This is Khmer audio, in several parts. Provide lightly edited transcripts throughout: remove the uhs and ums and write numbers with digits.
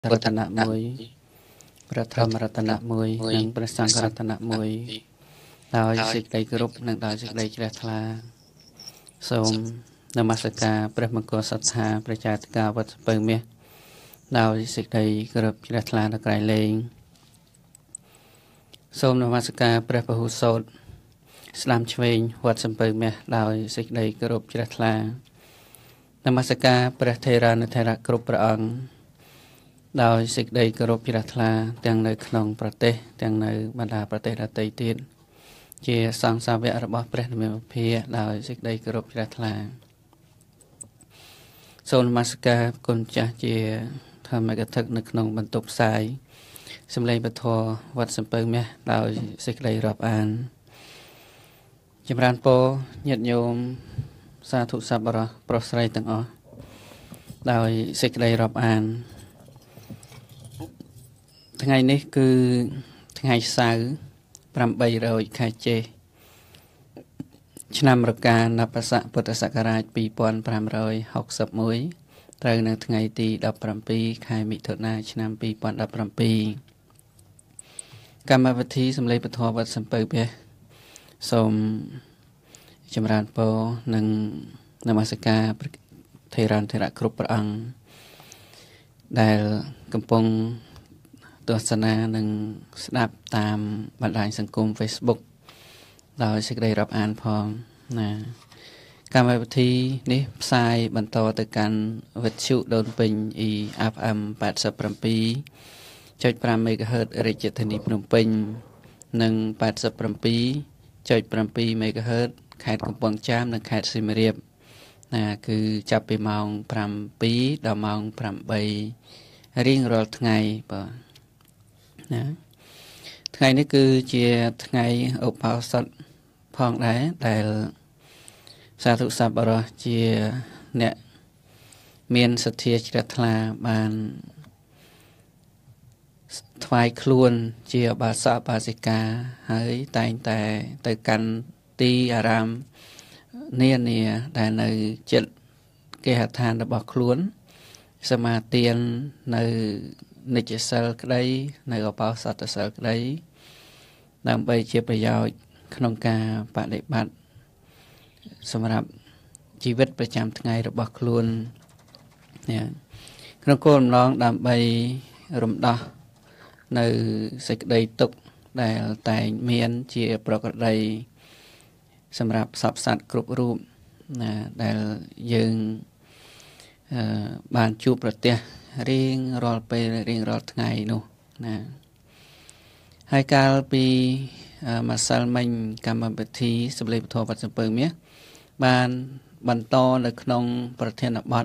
รัตนะมวยพระธรรมรัตนะมวยនិងព្រះសង្ឃรัตនៈមួយដោយសេចក្តីគោរពនិងដោយសេចក្តីជ្រះថ្លាសូមនមស្ការព្រះមង្គលសត្ថាព្រះចាតិកាវត្តស្ពៅមាសដោយសេចក្តីគោរពជ្រះថ្លាដល់ក្រៃលែងសូមនមស្ការព្រះពហុសោតស្ដាំឆ្វេងវត្តសំពៅមាសដោយសេចក្តីគោរពជ្រះថ្លានមស្ការព្រះថេរានុថេរៈគ្រប់ព្រះអង្គដោយសេចក្តីគោរពជ្រះថ្លាទាំងនៅក្នុងប្រទេសទាំងនៅបណ្ដាប្រទេសដទៃទៀតជាសង្ឃសាវករបស់ព្រះនិម្មិភាដោយសេចក្តីគោរពជ្រះថ្លាសូមនមស្ការគុណចាស់ជាធម្មកថានៅក្នុងបន្ទប់ផ្សាយសម្លេងពធវត្តសំពៅមាសដោយសេចក្តីរាប់អានចម្រើនពរញាតិញោមសាធុសប្បុរសប្រុសស្រីទាំងអស់ដោយសេចក្តីរាប់អានថ្ងៃនេះគឺថ្ងៃសៅរ៍800ខែចេសឆ្នាំរកានបស័កពុទ្ធសករាជ2561ត្រូវនៅថ្ងៃទី17ខែមិថុនាឆ្នាំ2017កម្មវិធីសម្លេងពធវត្តសំពៅមាសសូមចម្រើនពរនិងនមស្ការថេរានុថេរៈគ្រប់ព្រះអង្គដែលកំពុងទស្សនានិងស្ដាប់តាមបណ្ដាញសង្គម Facebook ដោយសេចក្តីរាប់អានផងណាកម្មវិធីនេះផ្សាយបន្តទៅកាន់វិទ្យុដូនពេញ FM 87.5 MHz រាជធានីភ្នំពេញនិង 87.7 MHz ខេត្តកំពង់ចាមនិងខេត្តសៀមរាបណាគឺចាប់ពីម៉ោង 7 ដល់ម៉ោង 8 រៀងរាល់ថ្ងៃបាទណាថ្ងៃនេះគឺជាថ្ងៃឧបោសថផងដែរដែលសាធុសប្បុរសជាអ្នកមានសទ្ធាជ្រះថ្លាបានថ្វាយខ្លួនជាបាសកបាសិកាហើយតែងតែទៅកាន់ទីអារាមនានាដែលនៅជិតគេហដ្ឋានរបស់ខ្លួនសមាទាននៅនិច្ចសិលក្តីនៅឧបោសថសិលក្តីដើម្បីជាប្រយោជន៍ក្នុងការបដិបត្តិសម្រាប់ជីវិតប្រចាំថ្ងៃរបស់ខ្លួនក្នុងគោលបំណងដើម្បីរំដោះនៅសេចក្តីទុក្ខដែលតែងមានជាប្រក្រតីសម្រាប់សពសត្វគ្រប់រូបណាដែលយើងបានជួបប្រទះរៀងរាល់ពេលរៀងរាល់ថ្ងៃនោះណាហើយកាលពីម្សិលមិញកម្មវិធីសម្លេងពធវត្តសំពៅមាសបានបន្តនៅក្នុងប្រធានបទ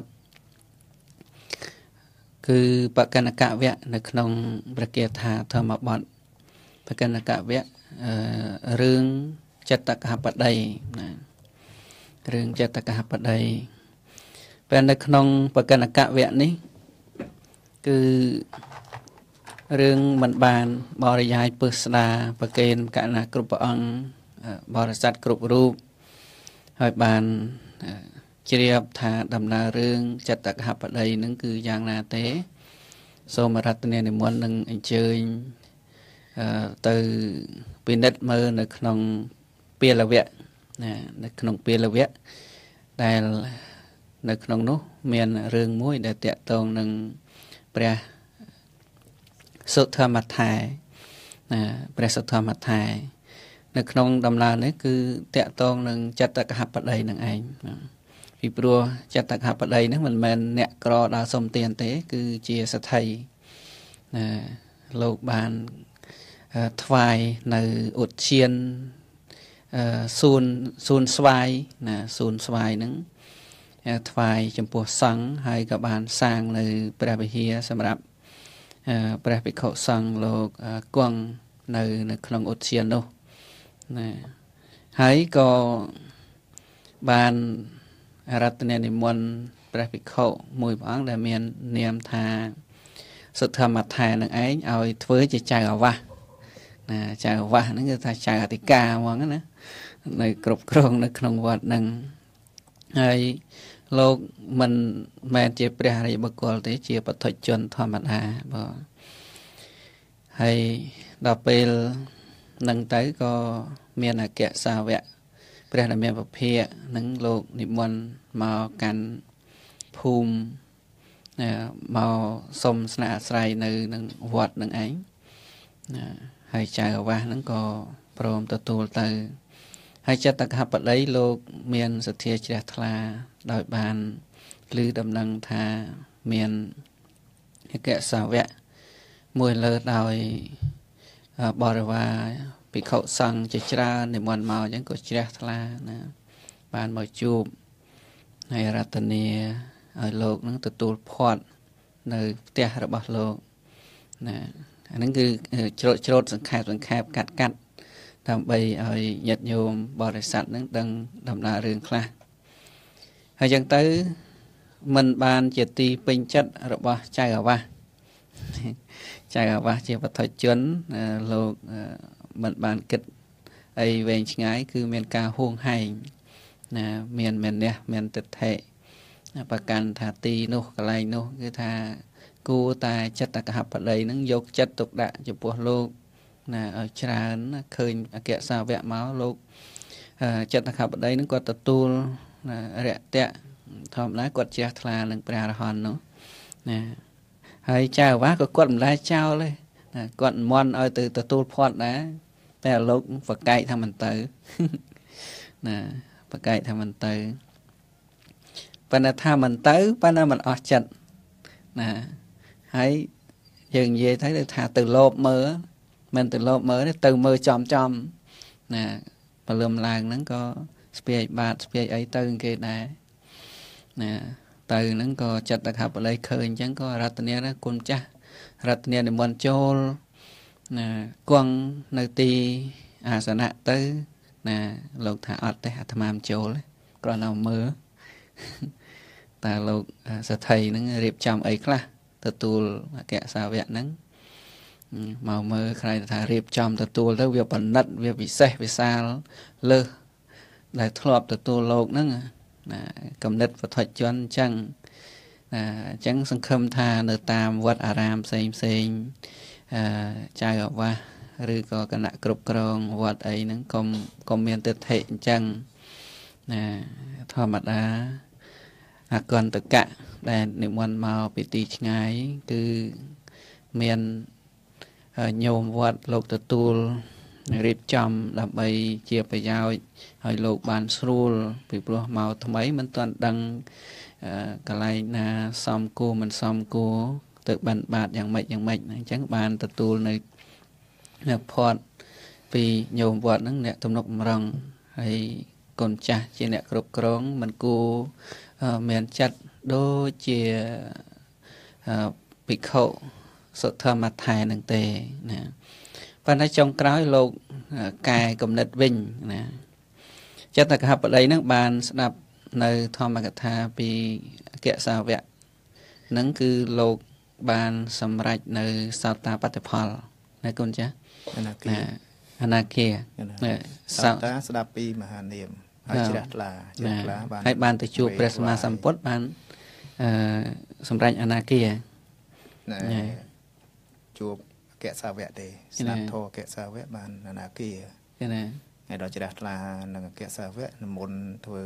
គឺបកណ្ណកវៈនៅក្នុងព្រះគាថាធម្មបទបកណ្ណកវៈរឿងចិត្តកហបតីណារឿងចិត្តកហបតីពេលនៅក្នុងបកណ្ណកវៈនេះគឺរឿងមិនបានបរិយាយពឹស្ដាប្រកេនកណ្ណាគ្រប់ព្រះអង្គបរិស័ទគ្រប់រូបហើយបានជ្រាបថាដំណើររឿងចិត្តកហបតីនឹងគឺយ៉ាងណាទេសូមរតនានិមន្តនឹងអញ្ជើញទៅពិនិត្យមើលនៅក្នុងពេលវៈណានៅក្នុងពេលវៈដែលនៅក្នុងនោះមានរឿងមួយដែលតាក់ទងនឹងព្រះសុធម្មថែណាព្រះសុធម្មថែនៅក្នុងដំណើរនេះគឺតាក់ទងនឹងចិត្តកហបតីនឹងឯងពីព្រោះចិត្តកហបតីហ្នឹងមិនមែនអ្នកក្រដើរសុំទានទេគឺជាសទ្ធិណាលោកបានថ្វាយនៅឧទ្យានសួនស្វាយណាសួនស្វាយហ្នឹងថ្វាយចំពោះសង្ឃហើយក៏បានសាងនៅព្រះវិហារសម្រាប់ព្រះភិក្ខុសង្ឃលោកគង់នៅក្នុងឧទ្យាននោះណាហើយក៏បានរតនានិមន្តព្រះភិក្ខុមួយព្រះអង្គដែលមាននាមថាសុធម្មថែនឹងឯងឲ្យធ្វើជាចៅអាវាសណាចៅអាវាសហ្នឹងគឺថាចៅអធិការហ្មងណានៅគ្រប់គ្រងនៅក្នុងវត្តហ្នឹងហើយលោកមិនមែនជាព្រះរាជបុគ្គលទេជាបុថុជនធម្មតាបងហើយដល់ពេលនឹងទៅក៏មានអគ្គសាវកព្រះរាមាភិភាកនឹងលោកនិមន្តមកកាន់ភូមិមកសុំស្នាក់អាស្រ័យនៅនឹងវត្តនឹងឯងហើយចៅអាវាសហ្នឹងក៏ព្រមទទួលទៅហើយចតកហបតីលោកមានសទ្ធាជ្រះថ្លាដោយបានឮដំណឹងថាមានអគ្គសាវកមួយលើដោយបរិវារភិក្ខុសង្ឃជាច្រើននិមន្តមកអញ្ចឹងក៏ជ្រះថ្លាណាបានមកជួបហើយរតនាឲ្យលោកនឹងទទួលផាត់នៅផ្ទះរបស់លោកណាអាហ្នឹងគឺច្រូតសង្ខេបកាត់ដើម្បីឲ្យញាតិញោមបរិស័ទនឹងដឹងដំណើររឿងខ្លះហើយចឹងទៅមិនបានជាទីពេញចិត្តរបស់ចៅអាវាសចៅអាវាសជាបុថុជនលោកមិនបានគិតអីវែងឆ្ងាយគឺមានការហួងហែងណាមានមេនះមានទិដ្ឋិប្រកាន់ថាទីនោះកន្លែងនោះគឺថាគួរតែចិត្តកហបតីនឹងយកចិត្តទុកដាក់ចំពោះលោកណាឲ្យច្រើនឃើញអគ្គសាវកមកលោកចិត្តកហបតីនឹងគាត់ទទួលរយៈធម្មតាគាត់ជ្រះថ្លានឹងព្រះអរហន្តនោះណាហើយចៅអាវាសក៏គាត់មិនដែលចោលទេណាគាត់មន់ឲ្យទៅទទួលផាត់ដែរតែលោកបកែកថាមិនទៅណាបកែកថាមិនទៅប៉ុន្តែថាមិនទៅប៉ុន្តែមិនអស់ចិត្តណាហើយយើងនិយាយទៅថាទៅលោបមើលមិនទៅលោបមើលទេទៅមើលចំណាព្រលឹមឡើងហ្នឹងក៏ស្ពាយបាតស្ពាយអីទៅគេដែរណាទៅហ្នឹងក៏ចិត្តតខបល័យឃើញអញ្ចឹងក៏រតនាគុណចាស់រតនានិមន្តចូលណាគង់នៅទីអាសនៈទៅណាលោកថាអត់ទេអាត្មាមិនចូលទេគ្រាន់តែមើលតើលោកសទ្ធិហ្នឹងរៀបចំអីខ្លះទទួលអគ្គសាវកហ្នឹងមកមើលខ្លាចថារៀបចំទទួលទៅវាបណិតវាពិសេសវិសាលលើសដែលធ្លាប់ទទួលលោកហ្នឹងណាកំណត់វត្ថុជនអញ្ចឹងអញ្ចឹងសង្ឃឹមថានៅតាមវត្តអារាមផ្សេងចៅអាវាសឬក៏គណៈគ្រប់គ្រងវត្តអីហ្នឹងកុំមានទិដ្ឋិអញ្ចឹងណាធម្មតាអកន្តកៈដែលនិមន្តមកពីទីឆ្ងាយគឺមានញោមវត្តលោកទទួលរៀបចំដើម្បីជាប្រយោជន៍ឲ្យលោកបានស្រួលពីព្រោះមកថ្មីមិនទាន់ដឹងកន្លែងណាសមគួរមិនសមគួរទៅបានបាតយ៉ាងម៉េចអញ្ចឹងបានទទួលនៅផាត់ពីញោមវត្តហ្នឹងអ្នកទំនុកបំរុងហើយកូនចាស់ជាអ្នកគ្រប់គ្រងមិនគួរមានចិត្តដូចជាភិក្ខុសុធម្មថែនឹងទេណាប៉ុន្តែចុងក្រោយលោកកែគំនិតវិញណាចិត្តកហបតីនឹងបានស្ដាប់នៅធម្មកថាពីអគ្គសាវកនឹងគឺលោកបានសម្រេចនៅសោតាបត្តិផលណាគុណចាស់អនាគាសោតាស្ដាប់ពីមហានាមហើយជ្រះថ្លាបានហើយបានទៅជួបព្រះសម្មាសម្ពុទ្ធបានសម្រេចអនាគាជួបអគ្គសាវកទេស្ដាប់ធម៌អគ្គសាវកបានអនាគាណាហើយដល់ជ្រះថ្លានឹងអគ្គសាវកមុនធ្វើ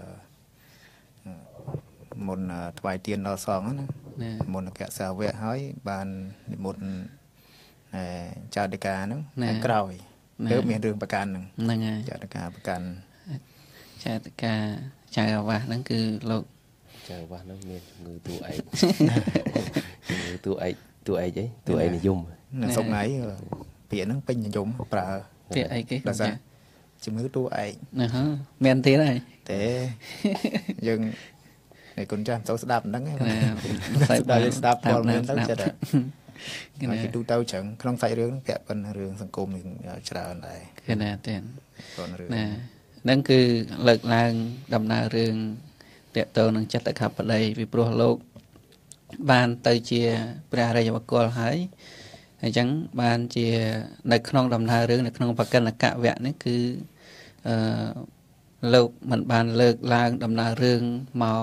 មុនថ្វាយទានដល់សង្ឃណាមុនអគ្គសាវកហើយបាននិមន្តចៅដីកាហ្នឹងក្រោយទើបមានរឿងប្រកាន់ហ្នឹងហើយចៅដីកាប្រកាន់ចៅដីកាចៅអាវាសហ្នឹងគឺលោកចៅអាវាសហ្នឹងមានជំងឺតួឯកជំងឺតួឯកតួឯកនិយមសុកថ្ងៃពាក្យហ្នឹងពេញនិយមប្រើពាក្យអីគេដល់សារជំងឺតួឯកណាហ៎មានទៀតហើយទេយើងឯគុណចាស់ទៅស្ដាប់ហ្នឹងណាស្ដាប់ព័ត៌មានទៅចិត្តគេទូទៅចឹងក្នុងសាច់រឿងពាក់ប៉ុនរឿងសង្គមច្រើនដែរគេណាទេណាហ្នឹងគឺលើកឡើងដំណើររឿងតកតទៅនឹងចិត្តកបតីពីព្រោះលោកបានទៅជាព្រះរាជបុគ្គលហើយអញ្ចឹងបានជានៅក្នុងដំណើររឿងនៅក្នុងបកិនកវៈនេះគឺលោកមិនបានលើកឡើងដំណើររឿងមក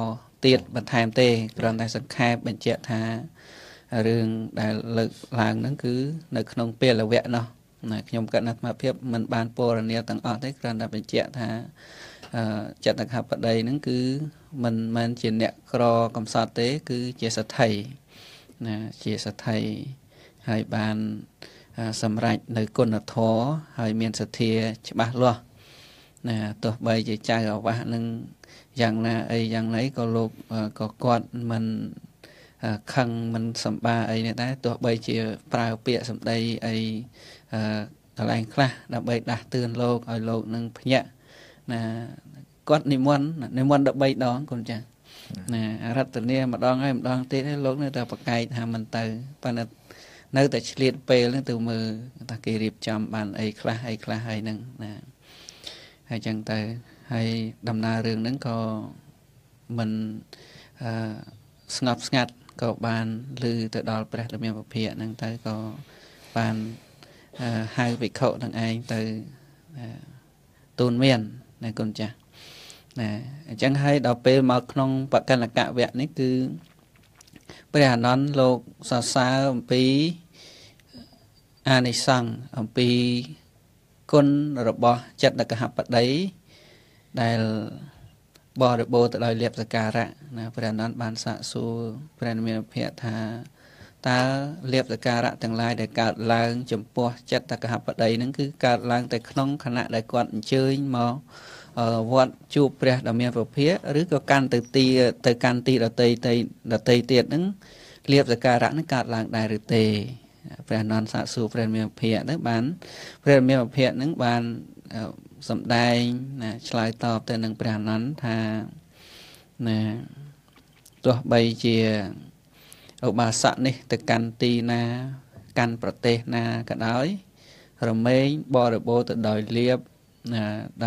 ទៀតបន្ថែមទេគ្រាន់តែសង្ខេបបញ្ជាក់ថារឿងដែលលើកឡើងហ្នឹងគឺនៅក្នុងពេលវគ្គនោះណាខ្ញុំកណ្ដាអាត្មាភាពមិនបានពណ៌នាទាំងអស់ទេគ្រាន់តែបញ្ជាក់ថាចិត្តកហបតីហ្នឹងគឺមិនមែនជាអ្នកក្រកំសត់ទេគឺជាសទ្ធិណាជាសទ្ធិហើយបានសម្រេចនៅគុណធម៌ហើយមានសទ្ធាច្បាស់លាស់ណាទោះបីជាចៅអាវាសនឹងយ៉ាងណាអីយ៉ាងណីក៏លោកក៏គាត់មិនខឹងមិនសម្បាអីនេះដែរទោះបីជាប្រើពាក្យសម្ដីអីកន្លែងខ្លះដើម្បីដាស់តឿនលោកឲ្យលោកនឹងភ្ញាក់ណាគាត់និមន្ត13ដងកូនចាស់ណារតនាម្ដងហើយម្ដងទៀតហើយលោកនៅតែប្រកែកថាមិនទៅប៉ុន្តែនៅតែឆ្លៀតពេលហ្នឹងទៅមើលថាគេរៀបចំបានអីខ្លះហើយហ្នឹងណាហើយចឹងទៅហើយដំណើររឿងហ្នឹងក៏មិនស្ងប់ស្ងាត់ក៏បានឮទៅដល់ព្រះរាមាភិក្ខហ្នឹងទៅក៏បានហៅភិក្ខុទាំងឯងទៅទូនមានណាគុណចាស់ណាអញ្ចឹងហើយដល់ពេលមកក្នុងបកណ្ណកវៈនេះគឺព្រះអានន្ទលោកសរសើរអំពីអានិសង្ឃអំពីគុណរបស់ចិត្តកហបតីដែលបរិបូរទៅដោយលៀបសក្ការៈណាព្រះអានន្ទបានសាកសួរព្រះនាមាភិក្ខថាតើលៀបសក្ការៈទាំងឡាយដែលកើតឡើងចំពោះចិត្តកហបតីហ្នឹងគឺកើតឡើងតែក្នុងខណៈដែលគាត់អញ្ជើញមកវត្តជួបព្រះដ៏មានពភាកឬក៏កាន់ទៅកាន់ទីដតីទៀតហ្នឹងលៀបសក្ការៈហ្នឹងកើតឡើងដែរឬទេព្រះអានន្ទសាកសួរព្រះនាមាភិក្ខទៅបានព្រះនាមាភិក្ខហ្នឹងបានសម្ដែងណាឆ្លើយតបទៅនឹងព្រះអានន្ទថាណាទោះបីជាឧបាសកនេះទៅកាន់ទីណាកាន់ប្រទេសណាក៏ដោយរមែងបរិបូរទៅដោយលៀបណា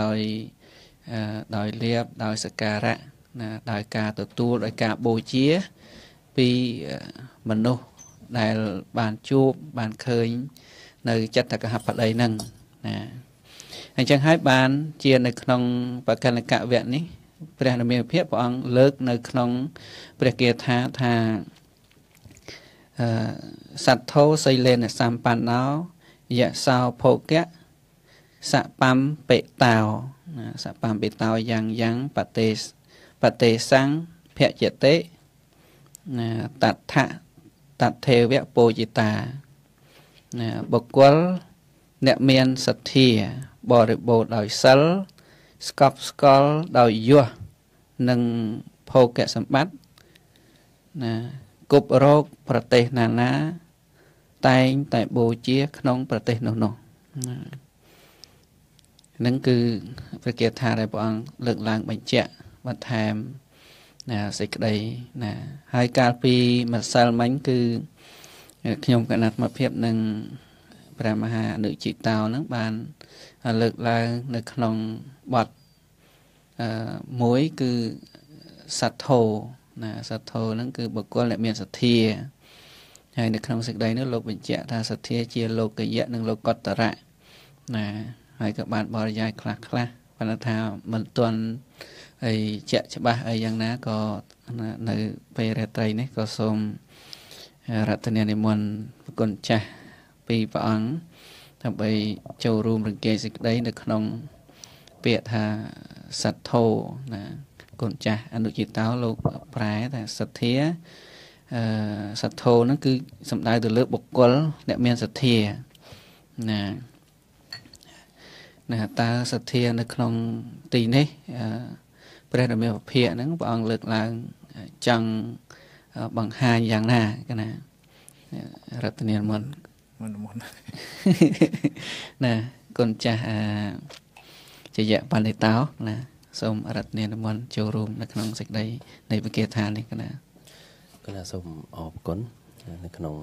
ដោយលៀបដោយសក្ការៈណាដោយការទទួលដោយការបូជាពីមនុស្សដែលបានជួបបានឃើញនៅចិត្តកហបតីហ្នឹងណាអញ្ចឹងហើយបានជានៅក្នុងបកណ្ណកវៈនេះព្រះនាមាភិក្ខព្រះអង្គលើកនៅក្នុងព្រះគាថាថាសទ្ធោសីលេនសម្បណ្ណោយសោភោគៈសបំបេតោសបំបេតោយ៉ាងបតេសੰភជតិតថេវៈពោជិតាបុគ្គលអ្នកមានសទ្ធាបរិបូរណ៍ដោយសិលស្កប់ស្កល់ដោយយសនិងភោគៈសម្បត្តិណាគប់រោគប្រទេសណាតែងតែបូជាក្នុងប្រទេសនោះហ្នឹងគឺព្រះគាថាដែលព្រះអង្គលើកឡើងបញ្ជាក់បន្ថែមណាសេចក្តីណាហើយកាលពីម្សិលមិញគឺខ្ញុំកណាត់មកភាពនឹងព្រះមហាអនុជិតោហ្នឹងបានលើកឡើងនៅក្នុងបទមួយគឺសទ្ធោណាសទ្ធោហ្នឹងគឺបុគ្គលអ្នកមានសទ្ធាហើយនៅក្នុងសេចក្តីនោះលោកបញ្ជាក់ថាសទ្ធាជាលោកយៈនិងលោកតរៈណាហើយក៏បានបរិយាយខ្លះប៉ុន្តែថាមិនទាន់អីជាក់ច្បាស់អីយ៉ាងណាក៏នៅពេលរាត្រីនេះក៏សូមរតនានិមន្តប្រគុណចាស់ពីព្រះអង្គដើម្បីចូលរួមរង្គាលសេចក្តីនៅក្នុងពាក្យថាសទ្ធោណាគុណចាស់អនុជិតោលោកប្រែថាសទ្ធាសទ្ធោហ្នឹងគឺសំដៅទៅលើបុគ្គលអ្នកមានសទ្ធាណាតើសទ្ធានៅក្នុងទីនេះព្រះរាមាភិក្ខហ្នឹងព្រះអង្គលើកឡើងចង់បង្ហាញយ៉ាងណាកណារតនាមុនណាគុណចាស់ជាយៈបណ្ឌិតោណាសូមរតនានិមន្តចូលរួមនៅក្នុងសេចក្តីនៃវិគាថានេះកណាសូមអរគុណនៅក្នុង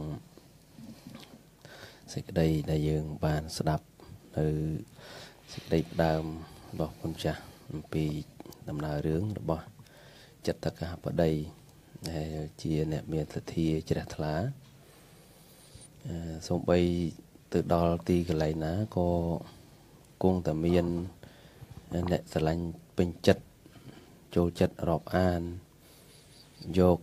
សេចក្តីដែលយើងបានស្ដាប់នៅសេចក្តីផ្ដើមរបស់គុណចាស់អំពីដំណើររឿងរបស់ចិត្តកហបតីដែលជាអ្នកមានសទ្ធាជ្រះថ្លាសូម្បីទៅដល់ទីកន្លែងណាក៏គង់តែមានអ្នកស្រឡាញ់ពេញចិត្តចូលចិត្តរាប់អានយក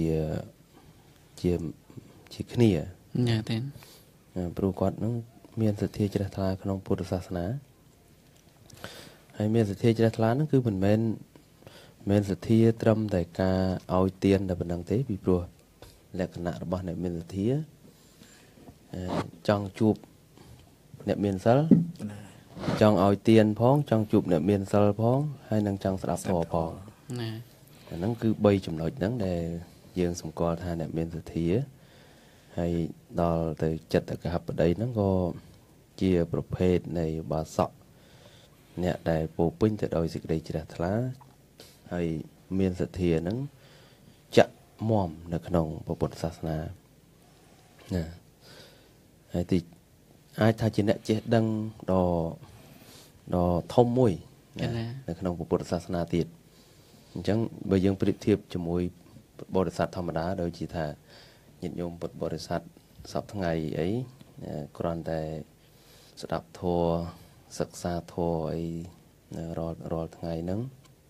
ជាគ្នា dạ thế ព្រោះគាត់នឹងមានសទ្ធាជ្រះថ្លាក្នុងពុទ្ធសាសនាហើយមានសទ្ធាជ្រះថ្លាហ្នឹងគឺមិនមែនសទ្ធាត្រឹមតែការឲ្យទានតែប៉ុណ្្នឹងទេពីព្រោះលក្ខណៈរបស់អ្នកមានសទ្ធាចង់ជួបអ្នកមានសិលចង់ឲ្យទានផងចង់ជួបអ្នកមានសិលផងហើយនឹងចង់ស្ដាប់ធម៌ផងណាអាហ្នឹងគឺ3ចំណុចហ្នឹងដែលយើងសម្គាល់ថាអ្នកមានសទ្ធាហើយដល់ទៅចិត្តកហបតីហ្នឹងក៏ជាប្រភេទនៃបាសកអ្នកដែលពោពេញទៅដោយសេចក្តីជ្រះថ្លាហើយមានសទ្ធាហ្នឹងចាក់មាំនៅក្នុងពុទ្ធសាសនាណាហើយទីអាចថាជាអ្នកចេះដឹងដ៏ធំមួយនៅក្នុងពុទ្ធសាសនាទៀតអញ្ចឹងបើយើងប្រៀបធៀបជាមួយបរិស័ទធម្មតាដូចជាថាញាតិញោមពុទ្ធបរិស័ទសពថ្ងៃអីគ្រាន់តែស្ដាប់ធម៌សិក្សាធម៌អីរាល់ថ្ងៃហ្នឹង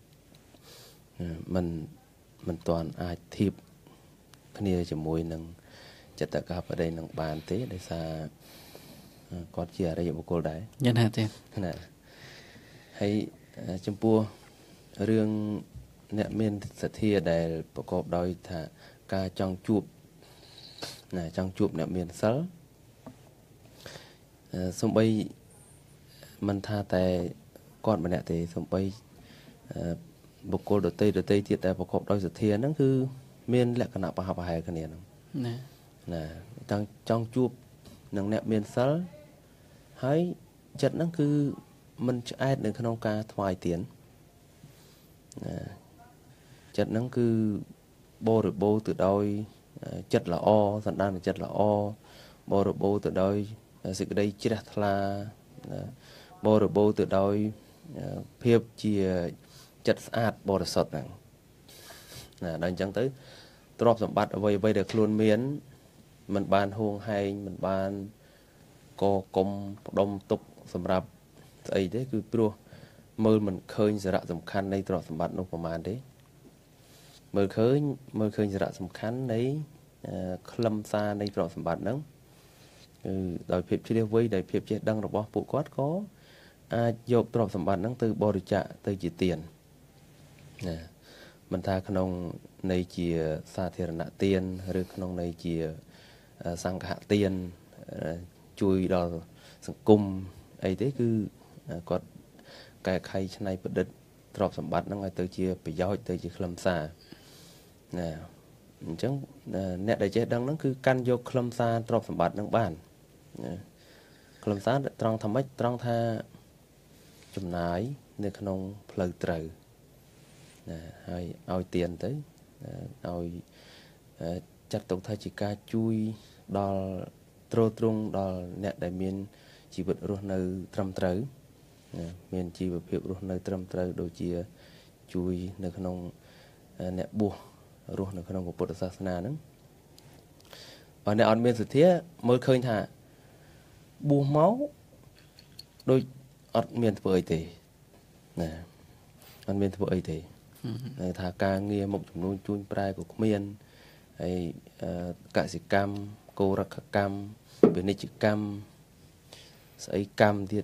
មិនទាន់អាចធៀបគ្នាជាមួយនឹងចិត្តកបដីនឹងបានទេដោយសារគាត់ជាអរិយបុគ្គលដែរយ៉ាងណាទេណាហើយចំពោះរឿងអ្នកមានសទ្ធាដែលប្រកបដោយថាការចង់ជួបអ្នកមានសិលសំបីមិនថាតែគាត់ម្នាក់ទេសំបីបុគ្គលដទៃទៀតដែលប្រកបដោយសទ្ធាហ្នឹងគឺមានលក្ខណៈប្រហាក់ប្រហែលគ្នាហ្នឹងណាចង់ជួបនឹងអ្នកមានសិលហើយចិត្តហ្នឹងគឺមិនឆ្អែតនៅក្នុងការថ្វាយទានចិត្តហ្នឹងគឺបរិបូរទៅដោយចិត្តល្អសន្តានចិត្តល្អបរិបូរទៅដោយសេចក្តីជ្រះថ្លាបរិបូរទៅដោយភាពជាចិត្តស្អាតបរិសុទ្ធហ្នឹងណាដល់អញ្ចឹងទៅទ្រព្យសម្បត្តិអ្វីដែលខ្លួនមានមិនបានហួងហែងមិនបានកគុំផ្ដុំទុកសម្រាប់ស្អីទេគឺព្រោះមើលមិនឃើញសារៈសំខាន់នៃទ្រព្យសម្បត្តិនោះប្រហែលទេមើលឃើញសារៈសំខាន់នៃខ្លឹមសារនៃទ្រព្យសម្បត្តិហ្នឹងគឺដោយភាពជ្រាបវៃដោយភាពចេះដឹងរបស់ពួកគាត់ក៏អាចយកទ្រព្យសម្បត្តិហ្នឹងទៅបរិច្ចាគទៅជាទានណាមិនថាក្នុងន័យជាសាធារណទានឬក្នុងន័យជាសង្ឃៈទានជួយដល់សង្គមអីទេគឺគាត់កែខៃច្នៃប្រឌិតទ្រព្យសម្បត្តិហ្នឹងឲ្យទៅជាប្រយោជន៍ទៅជាខ្លឹមសារណាអញ្ចឹងអ្នកដែលចេះដឹងហ្នឹងគឺកាន់យកខ្លឹមសារទ្រព្យសម្បត្តិហ្នឹងបានណាខ្លឹមសារត្រង់ថាម៉េចត្រង់ថាចំណាយនៅក្នុងផ្លូវត្រូវណាហើយឲ្យទានទៅឲ្យចាត់ទុកថាជាការជួយដល់ទ្រទ្រង់ដល់អ្នកដែលមានជីវិតរស់នៅត្រឹមត្រូវមានជីវភាពរស់នៅត្រឹមត្រូវដូចជាជួយនៅក្នុងអ្នកបួសរស់នៅក្នុងពុទ្ធសាសនាហ្នឹងបើអ្នកអត់មានសទ្ធាមើលឃើញថាបួសមកដូចអត់មានធ្វើអីទេណាអត់មានធ្វើអីទេថាការងារមុខចំនួនជួញប្រែក៏គ្មានហើយកសិកម្មកោរកកម្មពាណិជ្ជកម្មស្អីកម្មទៀត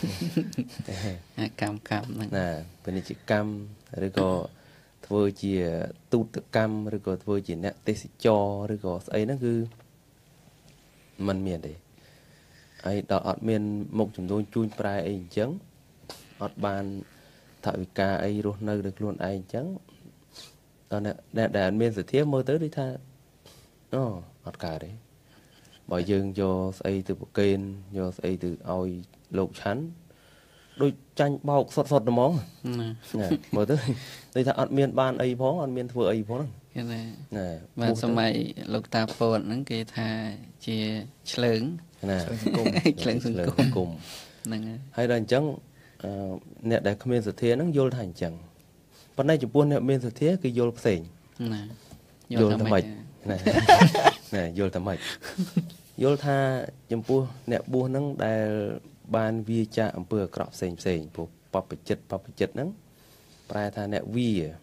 កម្មហ្នឹងណាពាណិជ្ជកម្មឬក៏ធ្វើជាទូតកម្មឬក៏ធ្វើជាអ្នកទេសចរឬក៏ស្អីហ្នឹងគឺมันមានទេហើយដល់អត់មានមុខចំនួនជួញប្រែអីអញ្ចឹងអត់បានថវិកាអីរស់នៅដោយខ្លួនឯងអញ្ចឹងដល់អ្នកដែលអត់មានសទ្ធាមើលទៅដូចថាអូអត់កើតទេបើយើងយកស្អីទៅប្រគេនយកស្អីទៅឲ្យលោកឆាន់ដូចចាញ់បោកសុតហ្មងណាមើលទៅដូចថាអត់មានបានអីផងអត់មានធ្វើអីផងហ្នឹងណាបាទសម័យលោកតាពតហ្នឹងគេថាជាឆ្លើងណាឆ្លើងសង្គមហ្នឹងហើយដល់អញ្ចឹងអ្នកដែលគ្មានសទ្ធាហ្នឹងយល់ថាអញ្ចឹងប៉ុន្តែចំពោះអ្នកមានសទ្ធាគឺយល់ផ្សេងណាយល់ថាម៉េចណាយល់ថាម៉េចយល់ថាចំពោះអ្នកបួសហ្នឹងដែលបានវាចាអំពើអាក្រក់ផ្សេងព្រោះបព្វជិតហ្នឹងប្រែថាអ្នកវា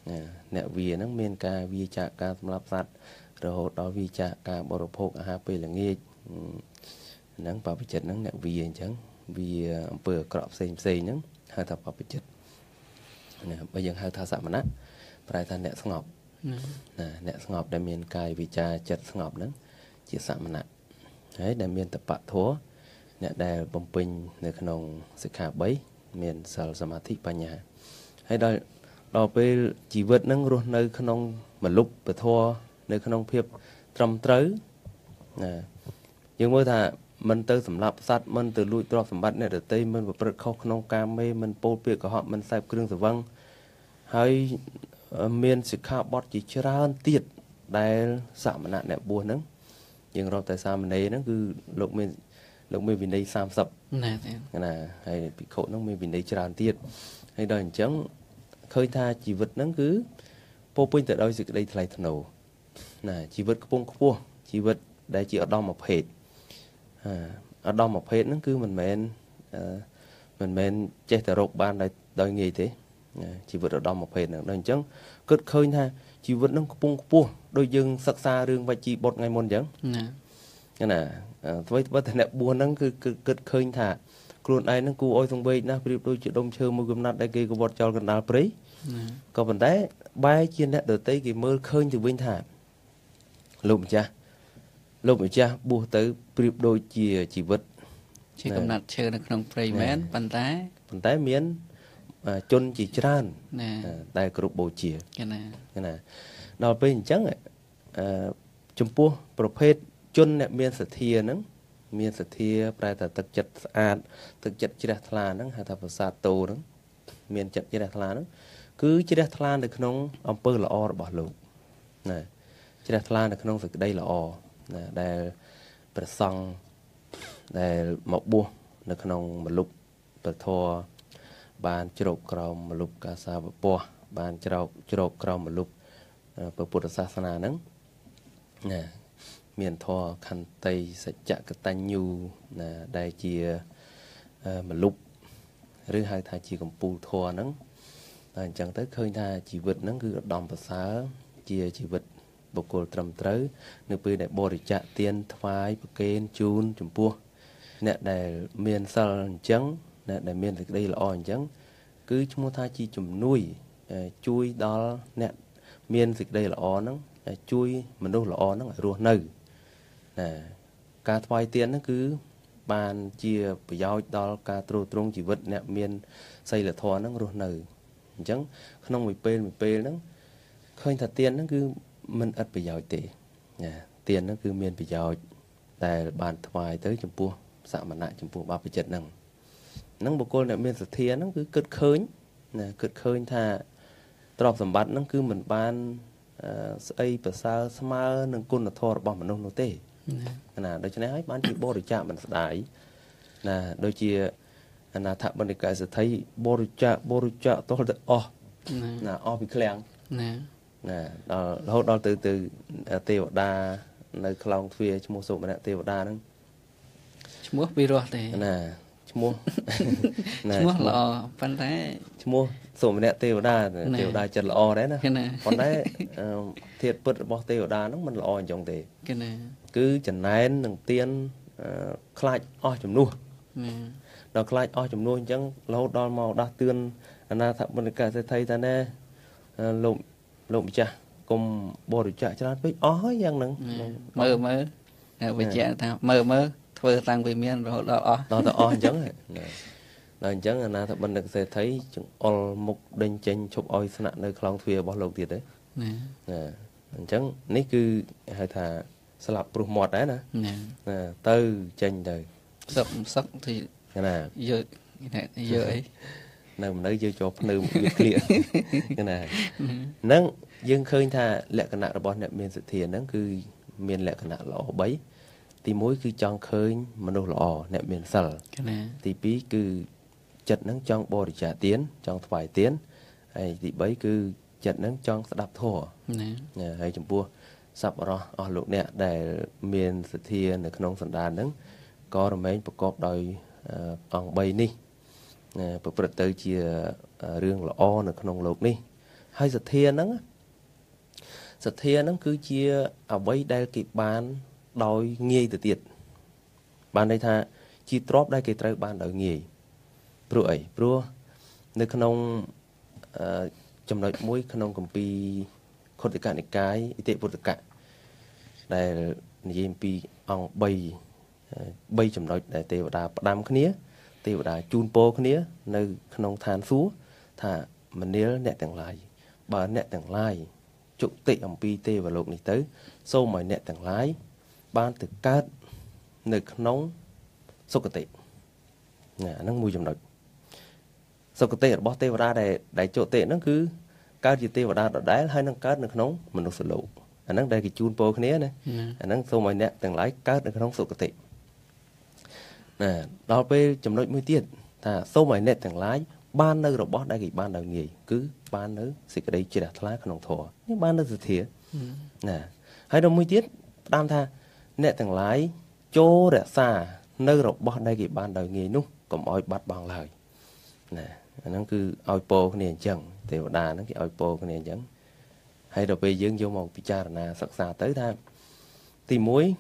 អ្នកវាហ្នឹងមានការវាចាកការសម្លាប់សត្វរហូតដល់វាចាកការបរិភោគអាហារពេលល្ងាចហ្នឹងបព្វជិតហ្នឹងអ្នកវាអញ្ចឹងវាអំពើអាក្រក់ផ្សេងហ្នឹងហៅថាបព្វជិតបើយើងហៅថាសមណៈប្រែថាអ្នកស្ងប់អ្នកស្ងប់ដែលមានកាយវិចារចិត្តស្ងប់ហ្នឹងជាសមណៈហើយដែលមានតបៈធម៌អ្នកដែលបំពេញនៅក្នុងសិក្ខា3មានសិលសមាធិបញ្ញាហើយដល់ពេលជីវិតហ្នឹងរស់នៅក្នុងមលុបពធនៅក្នុងភាពត្រឹមត្រូវយើងមើលថាមិនទៅសម្លាប់សត្វមិនទៅលួចទ្រព្យសម្បត្តិអ្នកដទៃមិនប្រព្រឹត្តខុសក្នុងកាមមេមិនពោលពាក្យកុហកមិនសេពគ្រឿងស្រវឹងហើយមានសិក្ខាបទជាច្រើនទៀតដែលសមណៈអ្នកបួសហ្នឹងយើងរាប់តែសាមណេរហ្នឹងគឺលោកមានវិន័យ30ណាហើយភិក្ខុហ្នឹងមានវិន័យច្រើនទៀតហើយដល់អញ្ចឹងឃើញថាជីវិតហ្នឹងគឺពោពេញទៅដោយសេចក្តីថ្លៃថ្នូរណាជីវិតខ្ពង់ខ្ពស់ជីវិតដែលជាឧត្តមភេទឧត្តមភេទហ្នឹងគឺមិនមែនចេះតែរកបានដោយងាយទេជីវិតឧត្តមភេទហ្នឹងដល់អញ្ចឹងគិតឃើញថាជីវិតហ្នឹងខ្ពង់ខ្ពស់ដូចយើងសិក្សារឿងវជីបុត្រថ្ងៃមុនអញ្ចឹងណាអ្វីបើតែអ្នកបួសហ្នឹងគឺគិតឃើញថាខ្លួនឯងហ្នឹងគួរឲ្យសង្វេគណាស់ប្រៀបដូចជាដុំឈើមួយកំណាត់ដែលគេកវត្តចោលកណ្ដាលព្រៃក៏ប៉ុន្តែបែរជាអ្នកដទៃគេមើលឃើញទៅវិញថាលោកម្ចាស់បួសទៅប្រៀបដូចជាជីវិតជាកំណាត់ឈើនៅក្នុងព្រៃមែនប៉ុន្តែមានជនជាច្រើនដែលគ្រប់បូជាណាដល់ពេលអញ្ចឹងចំពោះប្រភេទជនអ្នកមានសទ្ធាហ្នឹងមានសទ្ធាប្រែថាទឹកចិត្តស្អាតទឹកចិត្តជ្រះថ្លាហ្នឹងហៅថាប្រសាទតោហ្នឹងមានចិត្តជ្រះថ្លាហ្នឹងគឺជ្រះថ្លានៅក្នុងអំពើល្អរបស់លោកណាជ្រះថ្លានៅក្នុងសេចក្តីល្អណាដែលព្រះសង្ឃដែលមកបួសនៅក្នុងមលុបពធបានជ្រកក្រោមមលុបកាសាវពស់បានជ្រកក្រោមមលុបព្រះពុទ្ធសាសនាហ្នឹងណាមានធម៌ខន្តីសច្ចកតញ្ញូណាដែលជាមលុបឬហៅថាជាកម្ពូលធម៌ហ្នឹងតែអញ្ចឹងទៅឃើញថាជីវិតហ្នឹងគឺឧត្តមប្រសើរជាជីវិតបុគ្គលត្រឹមត្រូវនៅពេលដែលបរិច្ចាគទានថ្វាយប្រគេនជូនចំពោះអ្នកដែលមានសិលអញ្ចឹងអ្នកដែលមានសេចក្តីល្អអញ្ចឹងគឺឈ្មោះថាជាជំនួយជួយដល់អ្នកមានសេចក្តីល្អហ្នឹងជួយមនុស្សល្អហ្នឹងឲ្យរស់នៅណាការថ្វាយទានហ្នឹងគឺបានជាប្រយោជន៍ដល់ការទ្រទ្រង់ជីវិតអ្នកមានសីលធម៌ហ្នឹងរស់នៅអញ្ចឹងក្នុងមួយពេលហ្នឹងឃើញថាទានហ្នឹងគឺមិនឥតប្រយោជន៍ទេណាទានហ្នឹងគឺមានប្រយោជន៍ដែលបានថ្វាយទៅចំពោះសមណៈចំពោះបព្វជិតហ្នឹងបុគ្គលអ្នកមានសទ្ធាហ្នឹងគឺគិតឃើញណាគិតឃើញថាទ្រព្យសម្បត្តិហ្នឹងគឺមិនបានស្អីប្រសើរស្មើនឹងគុណធម៌របស់មនុស្សនោះទេណាដូច្នេះហើយបានជាបរិច្ចាគមិនស្ដាយណាដូចជាអនាថបណ្ឌិកាសទ្ធិបរិច្ចាគតោះទៅអស់ណាអស់ពីឃ្លាំងណាដល់រហូតដល់ទៅទេវតានៅខ្លោងទ្វារឈ្មោះសុមនៈទេវតាហ្នឹងឈ្មោះវិរោះទេណាឈ្មោះល្អប៉ុន្តែឈ្មោះសុមនៈទេវតាចិត្តល្អដែរណាប៉ុន្តែធាតុពិតរបស់ទេវតាហ្នឹងមិនល្អអញ្ចឹងទេគឺចំណែននឹងទៀនខ្លាចអស់ចំនួនដល់ខ្លាចអស់ចំនួនអញ្ចឹងរហូតដល់មកដាស់តឿនអនាថបណ្ឌិកាសេដ្ឋីថាណែលោកម្ចាស់កុំបរិច្ចាគច្រើនពេកអស់ហើយយ៉ាងហ្នឹងមើលវិជ្ជាថាមើលធ្វើតាំងពីមានរហូតដល់អស់ដល់ទៅអស់អញ្ចឹងដល់អញ្ចឹងអាណាថាបណ្ឌិតសេដ្ឋីចង្អុលមុខដេញចេញឈប់ឲ្យស្នាក់នៅខ្លោងទ្វាររបស់លោកទៀតទេណាអញ្ចឹងនេះគឺហៅថាស្លាប់ព្រោះមាត់ដែរណាទៅចេញទៅសឹកទីណាយើអីនៅយើងចូលភ្នើវាក្លៀកណាហ្នឹងយើងឃើញថាលក្ខណៈរបស់អ្នកមានសទ្ធាហ្នឹងគឺមានលក្ខណៈល្អ3ទី1គឺចង់ឃើញមនុស្សល្អអ្នកមានសិលទី2គឺចិត្តហ្នឹងចង់បរិច្ចាគទានចង់ថ្វាយទានហើយទី3គឺចិត្តហ្នឹងចង់ស្ដាប់ធម៌ណាហើយចំពោះសប្បុរសអស់លោកអ្នកដែលមានសទ្ធានៅក្នុងសន្តានហ្នឹងក៏រមែងប្រកបដោយអង្គ3នេះប្រព្រឹត្តទៅជារឿងល្អនៅក្នុងโลกនេះហើយសទ្ធាហ្នឹងគឺជាអ្វីដែលគេបានដោយងាយទៅទៀតបានន័យថាជាទ្រព្យដែលគេត្រូវបានដោយងាយព្រោះអីព្រោះនៅក្នុងចំណុចមួយក្នុងគម្ពីរខុទ្ទកនិកាយឥតិពុទ្ធកៈដែលនិយាយអំពីអង្គ3ចំណុចដែលទេវតាផ្ដាំគ្នាទេវតាជូនពរគ្នានៅក្នុងឋានសួគ៌ថាមនាលអ្នកទាំងឡាយបើអ្នកទាំងឡាយជុតិអំពីទេវលោកនេះទៅសូមឲ្យអ្នកទាំងឡាយបានទៅកើតនៅក្នុងសុគតិណាហ្នឹងមួយចំណុចសុគតិរបស់ទេវតាដែលជុតិហ្នឹងគឺកើតជាទេវតាដដែលហើយនឹងកើតនៅក្នុងមនុស្សលោកអាហ្នឹងដែលគេជូនពរគ្នាណាអាហ្នឹងសូមឲ្យអ្នកទាំងឡាយកើតនៅក្នុងសុគតិណាដល់ពេលចំណុចមួយទៀតថាសូមឲ្យអ្នកទាំងឡាយបាននៅរបស់ដែលគេបានដោយងាយគឺបាននៅសេចក្តីជ្រះថ្លាក្នុងធម៌នេះបាននៅសទ្ធាណាហើយដល់មួយទៀតផ្ដាំថាអ្នកទាំងឡាយចូលរក្សានៅរបស់ដែលគេបានដោយងាយនោះកុំឲ្យបាត់បង់ឡើយណាអាហ្នឹងគឺឲ្យពរគ្នាអញ្ចឹងទេវតាហ្នឹងគេឲ្យពរគ្នាអញ្ចឹងហើយដល់ពេលយើងយកមកពិចារណាសិក្សាទៅថាទី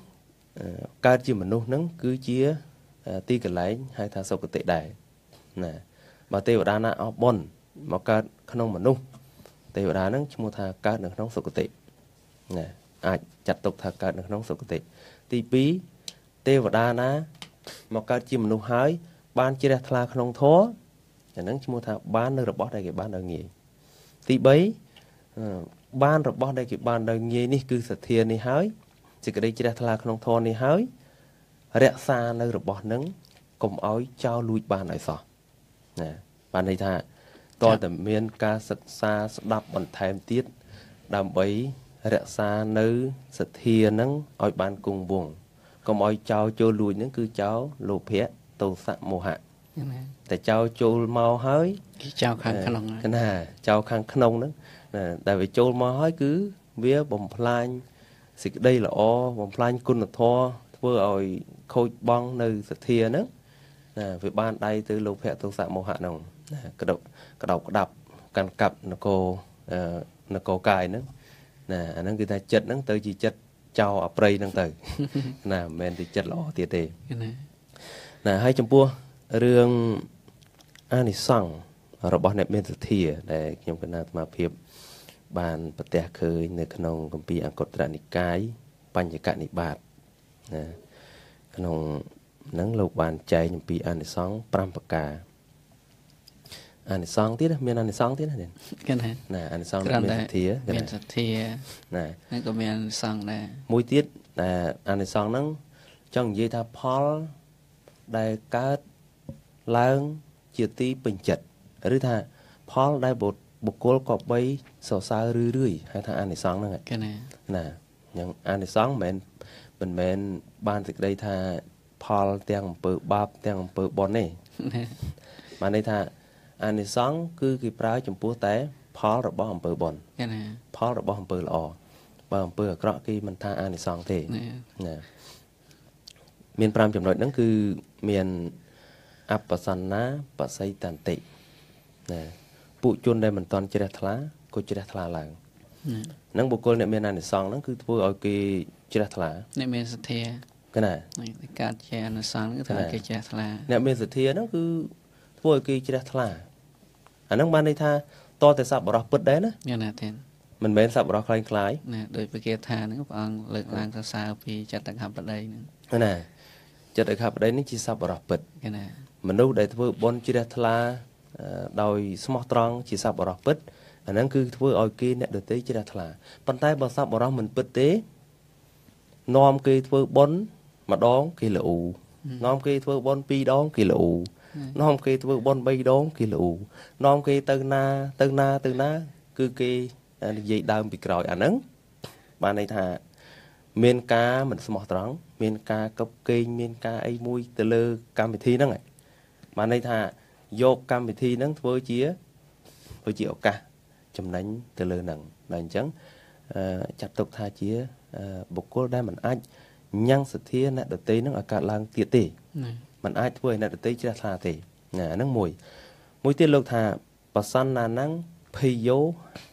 1កើតជាមនុស្សហ្នឹងគឺជាទីកន្លែងហៅថាសុគតិដែរណាបើទេវតាណាអស់បុណ្យមកកើតក្នុងមនុស្សទេវតាហ្នឹងឈ្មោះថាកើតនៅក្នុងសុគតិណាអាចចាត់ទុកថាកើតនៅក្នុងសុគតិទី2ទេវតាណាមកកើតជាមនុស្សហើយបានជ្រះថ្លាក្នុងធម៌អាហ្នឹងឈ្មោះថាបាននៅរបស់ដែលគេបានដោយងាយទី3បានរបស់ដែលគេបានដោយងាយនេះគឺសទ្ធានេះហើយសេចក្តីជ្រះថ្លាក្នុងធម៌នេះហើយរក្សានៅរបស់ហ្នឹងកុំឲ្យចោលលួចបានឲ្យសោះណាបានន័យថាតើតើមានការសិក្សាស្ដាប់បន្ថែមទៀតដើម្បីរក្សានៅសទ្ធាហ្នឹងឲ្យបានគង់វង្សកុំឲ្យចោលចូលលួចហ្នឹងគឺចោលលោភៈទោសៈមោហៈតែចោលចូលមកហើយគេចោលខាងក្នុងណាចោលខាងក្នុងហ្នឹងណាតែវាចូលមកហើយគឺវាបំផ្លាញសេចក្តីល្អបំផ្លាញគុណធម៌ធ្វើឲ្យខូចបង់នៅសទ្ធាហ្នឹងណាវាបានដៃទៅលោភៈទោសៈមោហៈហ្នឹងណាក្តោបក្តាប់កាន់កាប់នគរកាយហ្នឹងណាអាហ្នឹងគឺថាចិត្តហ្នឹងទៅជាចិត្តចោលអប្រៃហ្នឹងទៅណាមិនមែនទៅចិត្តល្អទៀតទេណាហើយចំពោះរឿងអានិសង្សរបស់អ្នកមានសទ្ធាដែលខ្ញុំកណាអាត្មាភាពបានប្រទះឃើញនៅក្នុងគម្ពីរអង្គត្រនិកាយបញ្ញកនិបាតណាក្នុងហ្នឹងលោកបានចែងអំពីអានិសង្ស5ប្រការអានិសង្សទៀតមានអានិសង្សទៀតណាណាអានិសង្សមានសទ្ធាមានសទ្ធាណាហ្នឹងក៏មានអានិសង្សដែរមួយទៀតអានិសង្សហ្នឹងចង់និយាយថាផលដែលកើតឡើងជាទីពេញចិត្តឬថាផលដែលបុគ្គលក៏បីសរសើររឿយហៅថាអានិសង្សហ្នឹងណាយ៉ាងអានិសង្សមិនមែនបានសេចក្តីថាផលទាំងអំពើបាបទាំងអំពើបុណ្យទេបានន័យថាអានិសង្សគឺគេប្រើចំពោះតែផលរបស់អំពើបុណ្យផលរបស់អំពើល្អបើអំពើអាក្រក់គេមិនថាអានិសង្សទេណាមាន5ចំណុចហ្នឹងគឺមានអបសន្នាបស័យតន្តិណាពួកជនដែលមិនតន់ជ្រះថ្លាក៏ជ្រះថ្លាឡើងហ្នឹងបុគ្គលអ្នកមានអានិសង្សហ្នឹងគឺធ្វើឲ្យគេជ្រះថ្លាអ្នកមានសទ្ធាកណាកើតជាអានិសង្សគឺធ្វើឲ្យគេជ្រះថ្លាអ្នកមានសទ្ធាហ្នឹងគឺធ្វើឲ្យគេជ្រះថ្លាអាហ្នឹងបានន័យថាតតែសប្បុរសពិតដែរណាណាទេមិនមែនសប្បុរសខ្លាំងខ្លាយណាដោយព្រះគាថាហ្នឹងព្រះអង្គលើកឡើងសរសើរពីចិត្តកបដីហ្នឹងណាចិត្តកបដីនេះជាសប្បុរសពិតណាមនុស្សដែលធ្វើបុណ្យជ្រះថ្លាដោយស្មោះត្រង់ជាសប្បុរសពិតអាហ្នឹងគឺធ្វើឲ្យគេអ្នកដទៃជ្រះថ្លាប៉ុន្តែបើសប្បុរសមិនពិតទេនាំគេធ្វើបុណ្យម្ដងគេល្អូនាំគេធ្វើបុណ្យ2ដងគេល្អូនាំគេធ្វើបុណ្យ3ដងគេល្អូនាំគេទៅណាគឺគេនិយាយដើមពីក្រោយអាហ្នឹងបានន័យថាមានការមិនស្មោះត្រង់មានការកឹបកេងមានការអីមួយទៅលើកម្មវិធីហ្នឹងឯងបានន័យថាយកកម្មវិធីហ្នឹងធ្វើជាឱកាសចំណេញទៅលើហ្នឹងដល់អញ្ចឹងចាត់ទុកថាជាបុគ្គលដែលមិនអាចញ៉ាំងសទ្ធាអ្នកដទៃហ្នឹងឲ្យកើតឡើងទៀតទេមិនអាចធ្វើឲ្យអ្នកដទៃជ្រះថ្លាទេណាហ្នឹងមួយទៀតលោកថាបសន្នាnăngភ័យយោ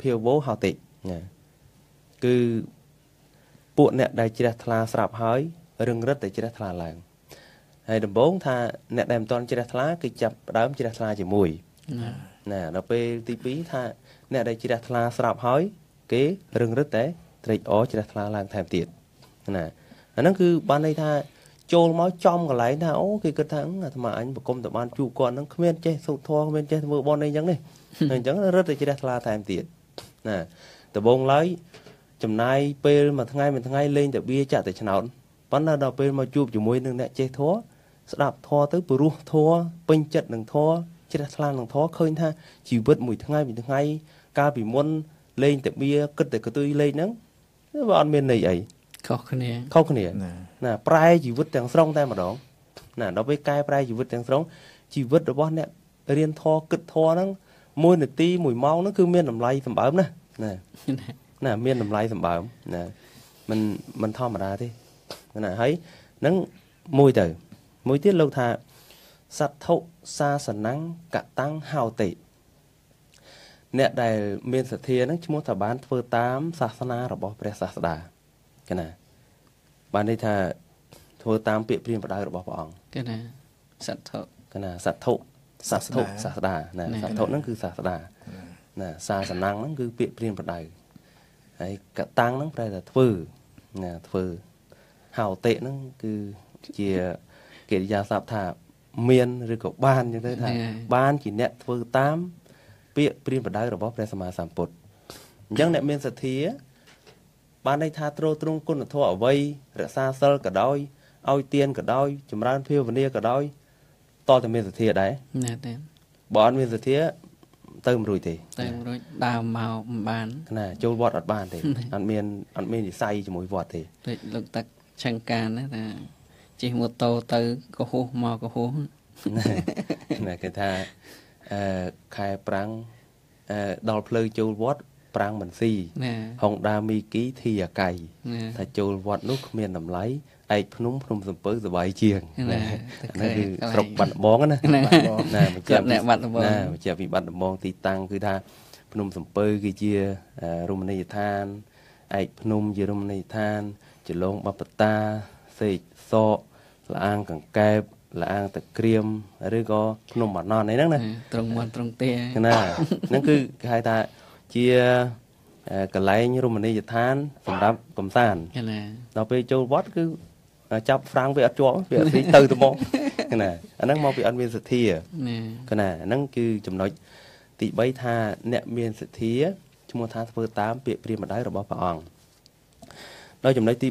ភាវោហោតិណាគឺពួកអ្នកដែលជ្រះថ្លាស្រាប់ហើយរឹងរិតតែជ្រះថ្លាឡើងហើយដំបូងថាអ្នកដែលមិនទាន់ជ្រះថ្លាគឺចាប់ផ្ដើមជ្រះថ្លាជាមួយណាដល់ពេលទី2ថាអ្នកដែលជ្រះថ្លាស្រាប់ហើយគេរឹងរិតតែត្រេកអរជ្រះថ្លាឡើងថែមទៀតណាអាហ្នឹងគឺបានន័យថាចូលមកចំកន្លែងថាអូគេគិតថាអាត្មាអញបកុំតបានជួបគាត់ហ្នឹងគ្មានចេះសុធរគ្មានចេះធ្វើបន់អីចឹងនេះអញ្ចឹងរឹតតែជ្រះថ្លាថែមទៀតណាដំបូងឡើយចំណាយពេលមួយថ្ងៃលេងតែបៀចាក់តែឆ្នោតប៉ុន្តែដល់ពេលមកជួបជាមួយនឹងអ្នកចេះធរស្ដាប់ធរទៅព្រោះធរពេញចិត្តនឹងធរជ្រះថ្លានឹងធរឃើញថាជីវិតមួយថ្ងៃកាលពីមុនលេងតែបៀគិតតែកតុយលេងហ្នឹងវាអត់មានន័យអីខុសគ្នាណាប្រែជីវិតទាំងស្រុងតែម្ដងណាដល់ពេលកែប្រែជីវិតទាំងស្រុងជីវិតរបស់អ្នករៀនធរគិតធរហ្នឹង1នាទី1ម៉ោងហ្នឹងគឺមានតម្លៃសម្បើមណាមានតម្លៃសម្បើមណាមិនធម្មតាទេណាហើយហ្នឹងមួយទៀតលោកថាសត្ថុសាសនំកតាំងហោតិអ្នកដែលមានសទ្ធាហ្នឹងឈ្មោះថាបានធ្វើតាមសាសនារបស់ព្រះសាស្តាកណាបានន័យថាធ្វើតាមពាក្យព្រាហ្មណ៍បដៅរបស់ព្រះអង្គកណាសត្ថុកណាសត្ថុសាស្តាណាសត្ថុហ្នឹងគឺសាស្តាណាសាសនំហ្នឹងគឺពាក្យព្រាហ្មណ៍បដៅហើយកតាំងហ្នឹងប្រែថាធ្វើណាធ្វើហោតិហ្នឹងគឺជាកិរិយាសព្ទថាមានឬក៏បានអញ្ចឹងទៅថាបានជាអ្នកធ្វើតាមពាក្យព្រាហ្មណ៍បដៅរបស់ព្រះសម្មាសម្ពុទ្ធអញ្ចឹងអ្នកមានសទ្ធាបានន័យថាទ្រទ្រង់គុណធម៌អ្វីរក្សាសិលក៏ដោយឲ្យទានក៏ដោយចម្រើនភាវនាក៏ដោយតតែមានសទ្ធាដែរណាទេបើអត់មានសទ្ធាទៅមិនរួចទេដើរមកមិនបានណាចូលវត្តអត់បានទេអត់មាននិស័យជាមួយវត្តទេដូចលោកតាឆង្ការណាថាជិះម៉ូតូទៅកុហកមកកុហកណាគេថាខែប្រាំងដល់ផ្លូវចូលវត្តប្រាំងមិនស៊ីហុងដាមីគីធីអាកៃថាចូលវត្តនោះគ្មានតម្លៃឯកភ្នំសំពៅសបាយជាងណាហ្នឹងគឺស្រុកបាត់ដំបងណាមកជាអ្នកបាត់ដំបងណាមកជាវិបត្តិដំបងទីតាំងគឺថាភ្នំសំពៅគឺជារមណីយដ្ឋានឯកភ្នំជារមណីយដ្ឋានចលងបបតាសេកសកលាអាងកង្កែបលាអាងតក្រៀមឬក៏ភ្នំបាណន់អីហ្នឹងណាត្រង់មាត់ត្រង់ទេណាហ្នឹងគឺគេហៅថាជាកន្លែងរមណីយដ្ឋានសម្រាប់កំសាន្តដល់ពេលចូលវត្តគឺចាប់ហ្វ្រាំងវាអត់ជាប់វាអត់ស៊ីទៅត្មងណាអាហ្នឹងមកពីអត់មានសទ្ធាណាអាហ្នឹងគឺចំណុចទី3ថាអ្នកមានសទ្ធាឈ្មោះថាធ្វើតាមពាក្យព្រាហ្មណ៍បដៅរបស់ព្រះអង្គដល់ចំណុចទី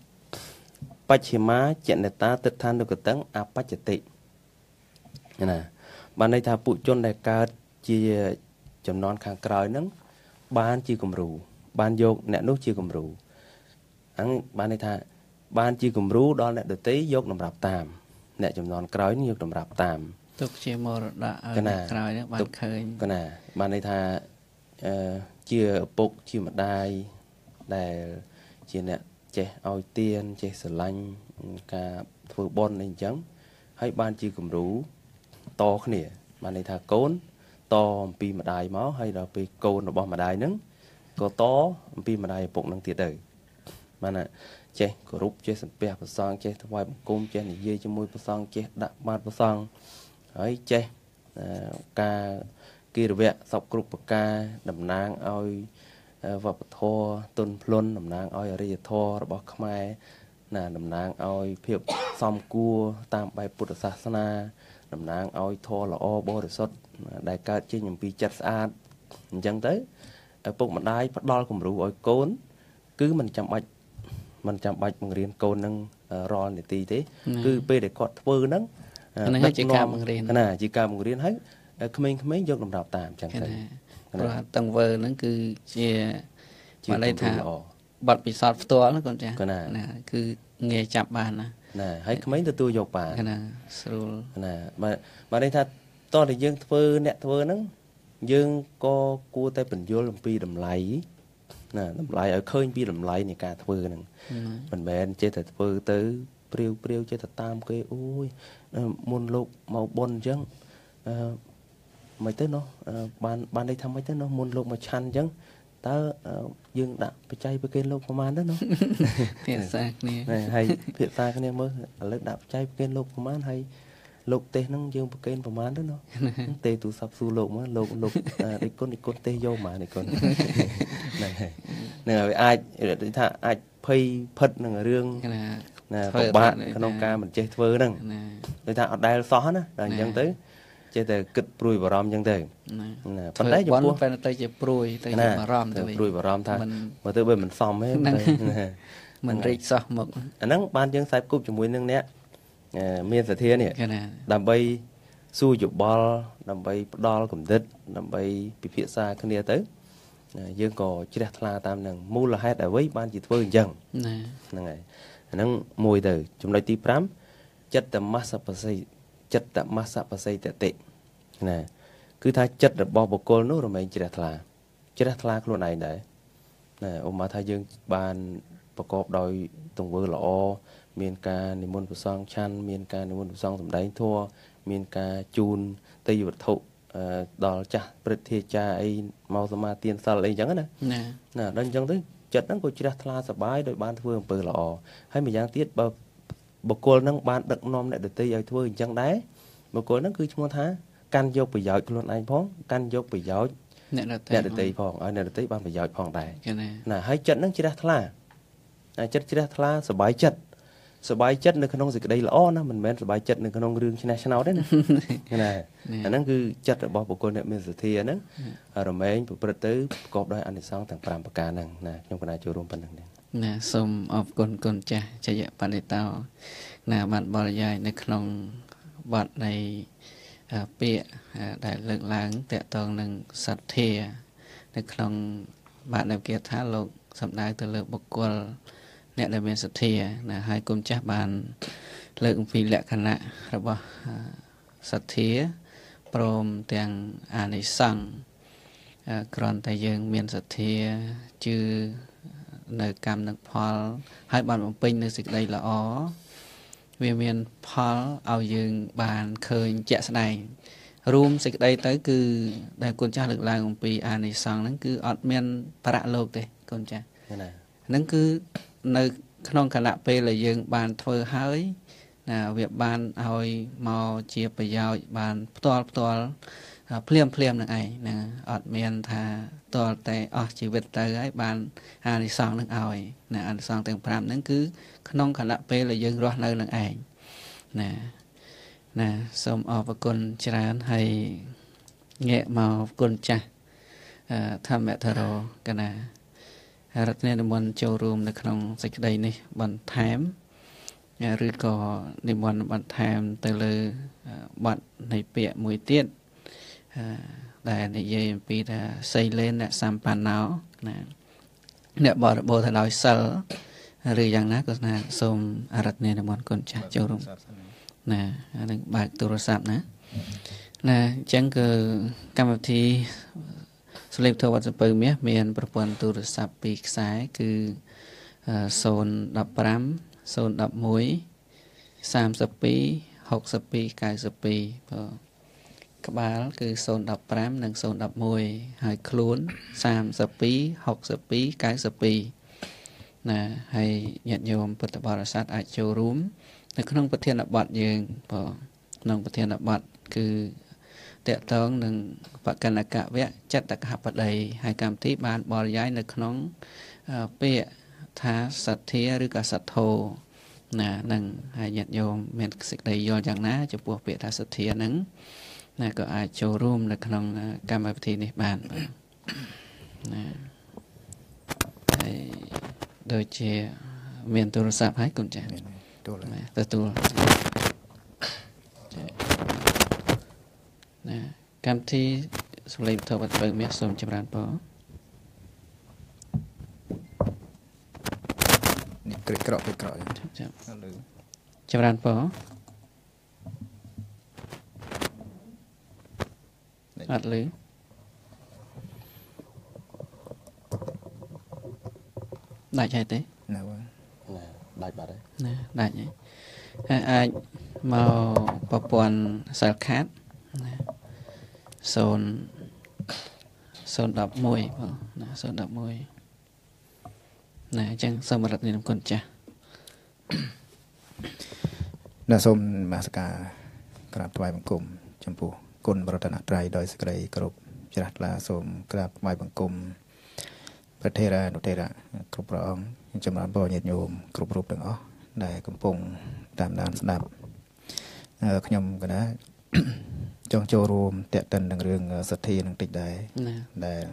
4បច្ឆិមាចនតាទិដ្ឋានុកតੰអបច្ចតិណាបានន័យថាពួកជនដែលកើតជាចំនួនខាងក្រោយហ្នឹងបានជាគំរូបានយកអ្នកនោះជាគំរូហ្នឹងបានន័យថាបានជាគំរូដល់អ្នកដទៃយកតម្រាប់តាមអ្នកចំនួនក្រោយនេះយកតម្រាប់តាមទុកជាមរតកឲ្យអ្នកក្រោយហ្នឹងបានឃើញកណាបានន័យថាជាឪពុកជាម្ដាយដែលជាអ្នកចេះឲ្យទានចេះស្រឡាញ់ការធ្វើបុណ្យអីអញ្ចឹងហើយបានជាគំរូតគ្នាបានន័យថាកូនតអំពីម្ដាយមកហើយដល់ពេលកូនរបស់ម្ដាយហ្នឹងក៏តអំពីម្ដាយឪពុកហ្នឹងទៀតទៅបានណាចេះគោរពចេះសំពះព្រះសង្ឃចេះថ្វាយបង្គំចេះនិយាយជាមួយព្រះសង្ឃចេះដាក់បាតព្រះសង្ឃហើយចេះការគិរវៈសពគ្រប់ប្រការតំណាងឲ្យវប្បធម៌ទុនភ្លុនតំណាងឲ្យអរិយធម៌របស់ខ្មែរណាតំណាងឲ្យភាពសមគួរតាមបែបពុទ្ធសាសនាតំណាងឲ្យធម៌ល្អបរិសុទ្ធដែលកើតចេញអំពីចិត្តស្អាតអញ្ចឹងទៅឪពុកម្ដាយផ្ដល់គំរូឲ្យកូនគឺមិនចាំបាច់បង្រៀនកូននឹងរាល់នាទីទេគឺពេលដែលគាត់ធ្វើហ្នឹងជាការបង្រៀនណាជាការបង្រៀនហើយក្មេងៗយកតម្រាប់តាមអញ្ចឹងទៅព្រោះតង្វើហ្នឹងគឺជាមកន័យថាបទពិសោធន៍ផ្ទាល់ណាកូនចាស់ណាគឺងាយចាប់បានណាហើយក្មេងទទួលយកបានណាស្រួលណាមកន័យថាតោះតែយើងធ្វើអ្នកធ្វើហ្នឹងយើងក៏គួរតែបញ្យល់អំពីតម្លៃណាតម្លៃឲ្យឃើញពីតម្លៃនៃការធ្វើហ្នឹងមិនមែនចេះតែធ្វើទៅព្រាវចេះតែតាមគេអូយមុនលោកមកបុណ្យអញ្ចឹងមិនទៅនោះបានន័យថាមិនទៅនោះមុនលោកមកឆាន់អញ្ចឹង tớ dương đã bị chay bị kên lục mà đó nó thiệt xác nè này hay thiệt xa cái này mới lấy đã chay bị kên lục mà hay lục tê nó dương bị kên mà đó nó tê tụ sập su lục mà lục đi con tê vô mà này con này này ai để thà ai phay phật là riêng nè bạn cái nông ca mình chơi thơ nè người ta ở đây xóa nữa là dân tới chơi từ kịch pruy vào rom dân tới nè phần đấy chúng ta tới chơi pruy tới vào rom tới pruy vào rom thôi mà tới bên mình xòm ấy mình rít xóa một anh nắng ban dân sai cúp cho mũi nương nè miền sài thiên nè đầm bay xui chụp ball đầm bay đo cùng đứt đầm bay bị phía xa cái này tới dân cò chỉ đặt là tam nằng mua là hai đại với ban chỉ thơ dân nè này nó mùi từ chúng lấy tí pram chất tầm massa pasay chất tầm massa pasay tệ nè cứ thay chất là bao bọc cô nó rồi mình chỉ đặt là cái luôn này đấy nè ông mà thay dương ban bọc cọp đòi tùng vơ lọ miền ca niệm môn của song chan miền ca niệm môn của song tầm đánh thua miền ca chun tây vật thụ đò cha brit thi cha ấy mau sama tiền sal ấy chẳng nè nè đơn chẳng tới chất nó có chỉ đặt là sờ bái đội ban thưa bờ lọ hay mình giang tiết bậc cô nó ban đặng nom lại được tây ấy thưa chẳng đấy bậc cô nó cứ chung thá can vô bị giỏi luôn anh phong can vô bị giỏi nè được tây phong ở nè được tây ban bị giỏi phong đại nè hay chất nó chỉ đặt là chất chỉ đặt là sờ bái chấtในขนมสิ่งใดละอ้อนะมันแม้สบายchấtในขนมเรื่องชนะชนะได้นะนี่อันนั้นคือchấtរបស់បុគ្គលអ្នកមានសទ្ធាហ្នឹងរមែងប្រព្រឹត្តទៅប្រកបដោយអានិសង្សទាំង5ប្រការហ្នឹងណាខ្ញុំកណាចូលរួមប៉ុណ្្នឹងទេណាសូមអរគុណគុណចាស់ចយបណ្ឌិតោណាបានបរិយាយនៅក្នុងបទនៃពាក្យដែលលើកឡើងតកតងនឹងសទ្ធានៅក្នុងបាតនៅគាថាលោកសម្ដៅទៅលើបុគ្គលអ្នកដែលមានសទ្ធាណាហើយគុំចាស់បានលើកអំពីលក្ខណៈរបស់សទ្ធាព្រមទាំងអានិសង្សគ្រាន់តែយើងមានសទ្ធាជឿនៅកម្មនិងផលហើយបានបំពេញនៅសេចក្តីល្អវាមានផលឲ្យយើងបានឃើញជាក់ស្ដែងរួមសេចក្តីទៅគឺដែលគុណចាស់លើកឡើងអំពីអានិសង្សហ្នឹងគឺអត់មានប្រាក់លោកទេគុណចាស់ហ្នឹងគឺនៅក្នុងគណៈពេលដែលយើងបានធ្វើហើយណាវាបានឲ្យមកជាប្រយោជន៍បានផ្ទាល់ភ្លាមនឹងឯងណាអត់មានថាផ្ទាល់តែអស់ជីវិតទៅហើយបានអានិសង្សនឹងឲ្យណាអានិសង្សទាំង5ហ្នឹងគឺក្នុងគណៈពេលដែលយើងរស់នៅនឹងឯងណាសូមអរគុណច្រើនហើយងាកមកគុណចាស់ធម្មធរកណារតនានិមន្តចូលរួមនៅក្នុងសេចក្តីនេះបន្ថែមឬក៏និមន្តបន្ថែមទៅលើបទនៃពាក្យមួយទៀតដែលនិយាយអំពីថាសីលេនអ្នកសម្បណ្ណោណាអ្នកបរិបូរទៅដោយសិលឬយ៉ាងណាក៏ថាសូមអរតនានិមន្តគុណចាស់ចូលរួមណានឹងបើកទូរស័ព្ទណាអញ្ចឹងគឺកម្មវិធីស្លេបធវត្តសពើមាសមានប្រព័ន្ធទូរស័ព្ទ2ខ្សែគឺ015 011 32 62 92ក្បាលគឺ015និង011ហើយខ្លួន32 62 92ណាហើយញាតិញោមពុទ្ធបរិស័ទអាចចូលរួមនៅក្នុងប្រធានបទយើងក្នុងប្រធានបទគឺតកតងនឹងបកណ្ណកវៈចិត្តកហបដីហើយកម្មវិធីបានបរិយាយនៅក្នុងពាក្យថាសទ្ធាឬក៏សទ្ធោណានឹងហើយញាតិញោមមានសេចក្តីយល់យ៉ាងណាចំពោះពាក្យថាសទ្ធាហ្នឹងណាក៏អាចចូលរួមនៅក្នុងកម្មវិធីនេះបានណាហើយដូចជាមានទូរស័ព្ទហើយគុណចាស់ទទួលណាកម្មវិធីសម្លេងធម៌បទមាសសូមចម្រើនពរនេះក្រក់ចម្រើនពរអត់លឺដាច់ហើយទេណាបងដាច់បាត់ហើយណាដាច់ហើយអាចមកប្រព័ន្ធសាល់ខាតណា 011ណា011ណាអញ្ចឹងសូមរត់នាមគុណចាស់ណាសូមនមស្ការក្រាបថ្វាយបង្គំចំពោះគុណបរតនត្រ័យដោយសេចក្តីគោរពជ្រះថ្លាសូមក្រាបថ្វាយបង្គំព្រះថេរានុថេរៈគ្រប់ព្រះអង្គចម្រើនពរញាតិញោមគ្រប់រូបទាំងអស់ដែលកំពុងតាមដានស្ដាប់ខ្ញុំក៏ដែរចង់ចូលរួមតេតិននឹងរឿងសទ្ធានឹងតិចដែរដែល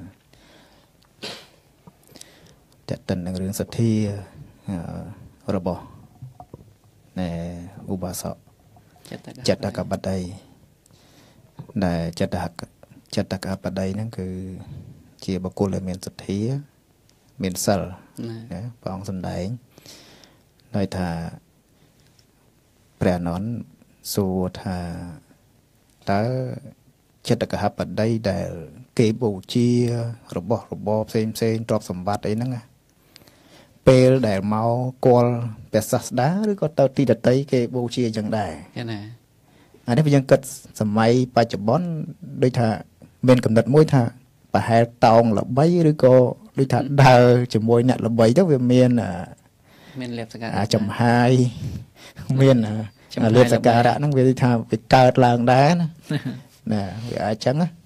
តេតិននឹងរឿងសទ្ធារបស់ណែឧបាសកចិត្តកបតីដែលចិត្តកបតីហ្នឹងគឺជាបុគ្គលដែលមានសទ្ធាមានសិលណាព្រះអង្គសម្ដែងដោយថាព្រះអនន្តសួរថាតើចិត្តកបតីដែលគេបូជារបស់របរផ្សេងផ្សេងទ្រព្យសម្បត្តិអីហ្នឹងពេលដែលមកគាល់ព្រះសាស្តាឬក៏ទៅទីដតីគេបូជាអញ្ចឹងដែរណាអានេះយើងគិតសម័យបច្ចុប្បន្នដូចថាមានកំណត់មួយថាប្រហែលតោងល្បីឬក៏ដូចថាដើរជាមួយអ្នកល្បីទៅវាមានលៀបសក្ការៈចំហាយមានលៀបសក្ការៈហ្នឹងវាថាវាកើតឡើងដែរណាវាអាចចឹងណា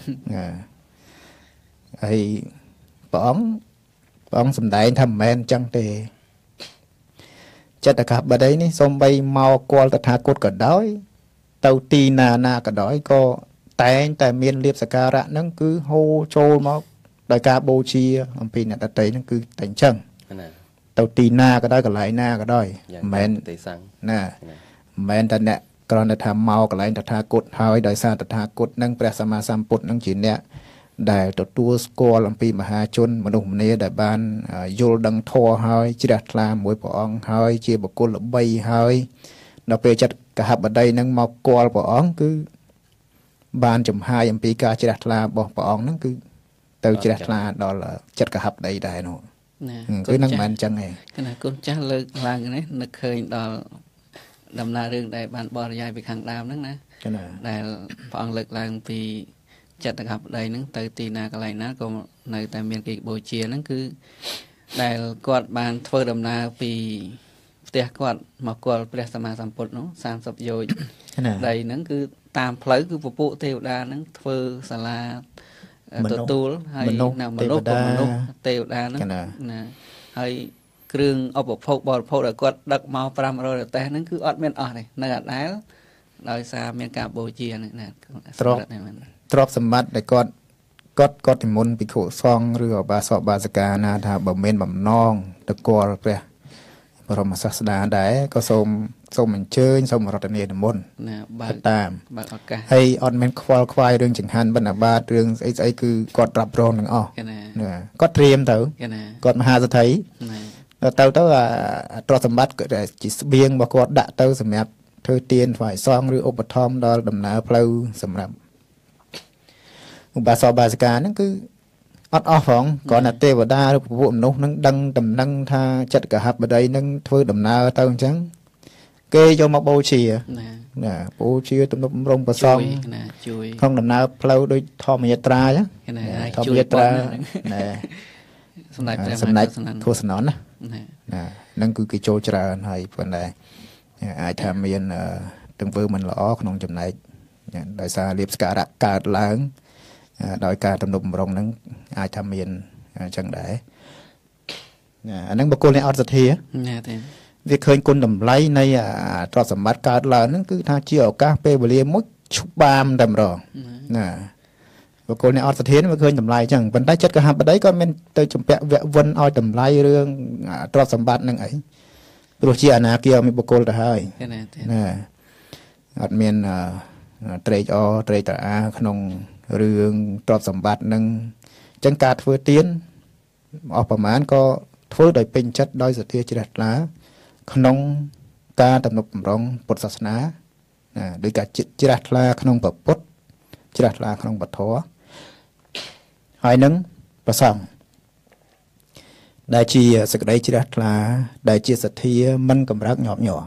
ហើយព្រះអង្គសម្ដែងថាមិនមែនចឹងទេចិត្តកបតីនេះសូម្បីមកគាល់តថាគតក៏ដោយទៅទីណាក៏ដោយក៏តែងតែមានលៀបសក្ការៈហ្នឹងគឺហូរចូលមកដោយការបូជាអំពីអ្នកដតីហ្នឹងគឺតែអញ្ចឹងទៅទីណាក៏ដោយកន្លែងណាក៏ដោយមិនមែនទេសង្ឃណាមិនមែនតែអ្នកគ្រាន់តែថាមកកន្លែងតថាគតហើយដោយសារតថាគតនឹងព្រះសម្មាសម្ពុទ្ធនឹងជាអ្នកដែលទទួលស្គាល់អំពីមហាជនមនុស្សម្នាដែលបានយល់ដឹងធម៌ហើយជ្រះថ្លាមួយព្រះអង្គហើយជាបុគ្គលល្បីហើយដល់ពេលចិត្តកហបតីនឹងមកគាល់ព្រះអង្គគឺបានចំហាយអំពីការជ្រះថ្លារបស់ព្រះអង្គហ្នឹងគឺទៅជ្រះថ្លាដល់ចិត្តកហបតីដែរនោះគឺនឹងមិនមែនអញ្ចឹងទេគណៈគុណចាស់លើកឡើងនេះនឹកឃើញដល់ដំណើររឿងដែលបានបរិយាយពីខាងដើមហ្នឹងណាដែលព្រះអង្គលើកឡើងពីចិត្តកហបតីហ្នឹងទៅទីណាកន្លែងណាក៏នៅតែមានគេបូជាហ្នឹងគឺដែលគាត់បានធ្វើដំណើរពីផ្ទះគាត់មកគាល់ព្រះសម្មាសម្ពុទ្ធនោះ30យោជន៍ដីហ្នឹងគឺតាមផ្លូវគឺពពួកទេវតាហ្នឹងធ្វើសាលាទទួលហើយមនុស្សទេវតាហ្នឹងណាហើយគ្រឿងឧបភោគបរិភោគដែលគាត់ដឹកមក500រទេះហ្នឹងគឺអត់មានអស់ទេនៅអដែលដោយសារមានការបូជាហ្នឹងណាទ្រព្យសម្បត្តិដែលគាត់និមន្តភិក្ខុសង្ឃឬឧបាសកបាសិកាណាថាបើមានបំណងទៅគាល់ព្រះបរមសាស្តាដែរក៏សូមអញ្ជើញសូមរតនានិមន្តណាបើតាមឱកាសហើយអត់មានខ្វល់ខ្វាយរឿងចង្ហាន់បណ្ឌបាតរឿងស្អីគឺគាត់រ៉ាប់រងទាំងអស់គាត់ត្រៀមទៅគាត់មហាសទ្ធិទៅអាទ្រព្យសម្បត្តិជាស្បៀងរបស់គាត់ដាក់ទៅសម្រាប់ធ្វើទានថ្វាយសង្ឃឬឧបត្ថម្ភដល់ដំណើរផ្លូវសម្រាប់ឧបាសកបាសិកាហ្នឹងគឺអត់អស់ផងគ្រាន់តែទេវតាឬពួកមនុស្សហ្នឹងដឹងដំណឹងថាចិត្តកហបតីហ្នឹងធ្វើដំណើរទៅអញ្ចឹងគេយកមកបូជាណាបូជាទំនុកបំរុងប្រសងណាជួយក្នុងដំណើរផ្លូវដូចធម្មយាត្រាអញ្ចឹងធម្មយាត្រាណែសម្ដេចធស្សននណាហ្នឹងគឺគេចូលច្រើនហើយប៉ុន្តែអាចថាមានទាំងធ្វើមិនល្អក្នុងចំណែកដោយសារលៀបសក្ការៈកើតឡើងដោយការទំនុកបំរុងហ្នឹងអាចថាមានអញ្ចឹងដែរអាហ្នឹងបុគ្គលនេះអត់សទ្ធាណាទេវាឃើញគុណតម្លៃនៃទ្រព្យសម្បត្តិកើតឡើងហ្នឹងគឺថាជាឱកាសពេលវេលាមួយច្បាមតែម្ដងណាបុគ្គលនេះអត់សទ្ធាវាឃើញតម្លៃអញ្ចឹងប៉ុន្តែចិត្តកហបតីគាត់មានទៅជំពាក់វគ្គវិនឲ្យតម្លៃរឿងទ្រព្យសម្បត្តិហ្នឹងអីព្រោះជាអនាគារមានបុគ្គលទៅហើយណាអត់មានត្រេកអរត្រេកត្រអាក្នុងរឿងទ្រព្យសម្បត្តិហ្នឹងអញ្ចឹងការធ្វើទានអស់ប្រមាណក៏ធ្វើដោយពេញចិត្តដោយសទ្ធាជ្រះថ្លាក្នុងការទំនុកបំរុងពុទ្ធសាសនាដោយការជ្រះថ្លាក្នុងព្រះពុទ្ធជ្រះថ្លាក្នុងពធហើយនឹងប្រសង្ឃដែលជាសក្តីជ្រះថ្លាដែលជាសទ្ធាមិនកម្រើកញាប់ញ័រ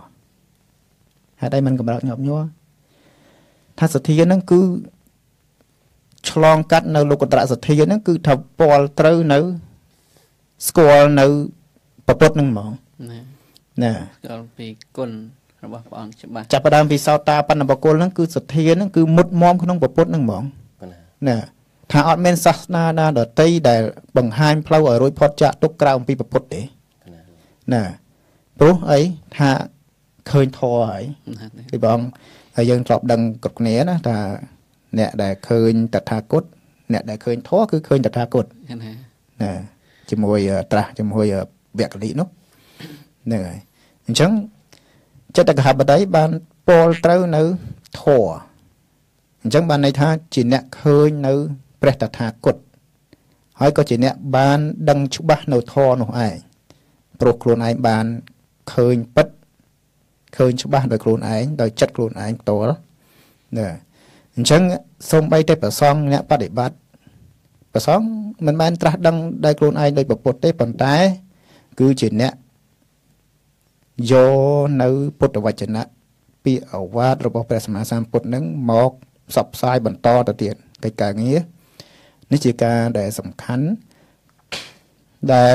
ហេតុអីមិនកម្រើកញាប់ញ័រថាសទ្ធាហ្នឹងគឺឆ្លងកាត់នៅលោកត្រសទ្ធាហ្នឹងគឺថាពលត្រូវនៅស្គាល់នៅប្រពុតហ្នឹងហ្មងណាស្គាល់ពីគុណរបស់ព្រះអង្គច្បាស់ចាប់ផ្ដើមពីសោតាបណ្ឌបកុលហ្នឹងគឺសទ្ធាហ្នឹងគឺមុតមមក្នុងប្រពុតហ្នឹងហ្មងណាថាអត់មានសាសនាណាដទៃដែលបង្ហាញផ្លូវឲ្យរួចផុតចាកទុក្ខក្រៅអំពីប្រពុតទេណាព្រោះអីថាឃើញធម៌ហើយពីបងហើយយើងធ្លាប់ដឹងគ្រប់គ្នាណាថាអ្នកដែលឃើញតថាគតអ្នកដែលឃើញធម៌គឺឃើញតថាគតណាជាមួយត្រាស់ជាមួយវគ្គលិនោះហ្នឹងហើយអញ្ចឹងចិត្តកហបតីបានពោលត្រូវនៅធម៌អញ្ចឹងបានន័យថាជាអ្នកឃើញនៅព្រះតថាគតហើយក៏ជាអ្នកបានដឹងច្បាស់នៅធម៌នោះឯងព្រោះខ្លួនឯងបានឃើញពិតឃើញច្បាស់ដោយខ្លួនឯងដោយចិត្តខ្លួនឯងផ្ទាល់ណាអញ្ចឹងសូម្បីតែប្រសងអ្នកបដិបត្តិប្រសងមិនមែនត្រាស់ដឹងដោយខ្លួនឯងដោយពុទ្ធទេប៉ុន្តែគឺជាអ្នកយកនៅពុទ្ធវចនៈពីអវាទរបស់ព្រះសម្មាសម្ពុទ្ធនឹងមកផ្សព្វផ្សាយបន្តទៅទៀតកិច្ចការងារនេះជាការដែលសំខាន់ដែល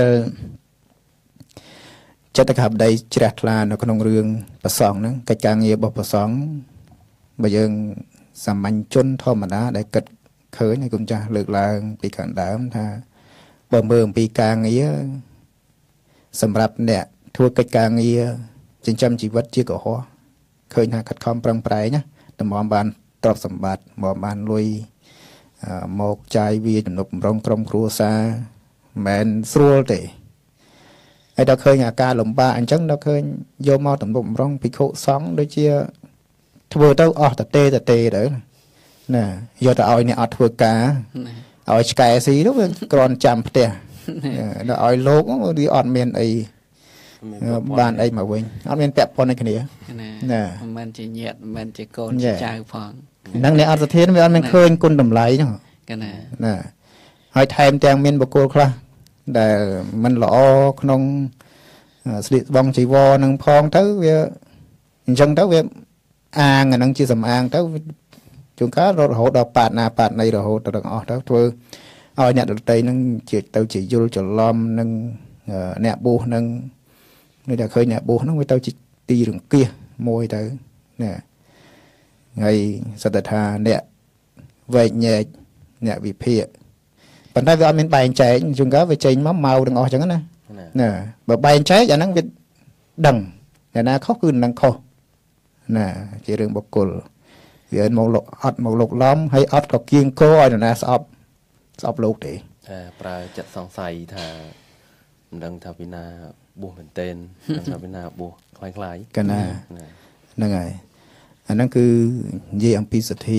ចិត្តកហបតីជ្រះថ្លានៅក្នុងរឿងប្រសងហ្នឹងកិច្ចការងាររបស់ប្រសងបើយើងសាមញ្ញជនធម្មតាដែលគិតឃើញហើយគុំចាស់លើកឡើងពីខាងដើមថាបើមើលអំពីការងារសម្រាប់អ្នកធ្វើកិច្ចការងារចិញ្ចឹមជីវិតជាកុហកឃើញថាខិតខំប្រឹងប្រែងណាតម្រាំបានទ្រព្យសម្បត្តិមកបានលុយមកចាយវាទំនុកបំរុងក្រុមគ្រួសារមិនស្រួលទេហើយដល់ឃើញអាការលំបាកអញ្ចឹងដល់ឃើញយកមកទំនុកបំរុងភិក្ខុសង្ឃដូចជាធ្វើទៅអស់តទេទៅណាយកទៅឲ្យអ្នកអត់ធ្វើការឲ្យឆ្កែស៊ីទៅវាគ្រាន់ចាំផ្ទះដល់ឲ្យលោកវាអត់មានអីបានអីមកវិញអត់មានពាក់ព័ន្ធនឹងគ្នាណាមិនមែនជាញាតិមិនមែនជាកូនជាចៅផងហ្នឹងអ្នកអត់សធានវាអត់មានឃើញគុណតម្លៃហ្នឹងណាហើយថែមទាំងមានបុគ្គលខ្លះដែលមិនល្អក្នុងស្លៀកស្បង់ជីវរនឹងផងទៅវាអញ្ចឹងទៅវាអាងអាហ្នឹងជាសំអាងទៅជួនកាលរហូតដល់ប៉ាតណាប៉ាតណីរហូតដល់អស់ទៅធ្វើឲ្យអ្នកដតីហ្នឹងជាយល់ច្រឡំនឹងអ្នកបួសនឹងនេះតែឃើញអ្នកបួសហ្នឹងវាទៅជាទីរង្គៀសមួយទៅណាហើយសត្វថាអ្នកវែកញែកអ្នកវិភាគប៉ុន្តែវាអត់មានបែងចែកជួនកាលវាចេញមកមកទាំងអស់ចឹងណាបើបែងចែកអាហ្នឹងវាដឹងអ្នកណាខុសគឺនឹងខុសណាជារឿងបុគ្គលវាមកលោកអត់មកលោកឡំហើយអត់ក៏គៀងគោឲ្យនរណាស្អប់លោកទេប្រើចិត្តសង្ស័យថាមិនដឹងថាពីណាបួសមែនទែនដឹងថាពីណាបួសคล้ายកណាហ្នឹងហើយអាហ្នឹងគឺនិយាយអំពីសទ្ធា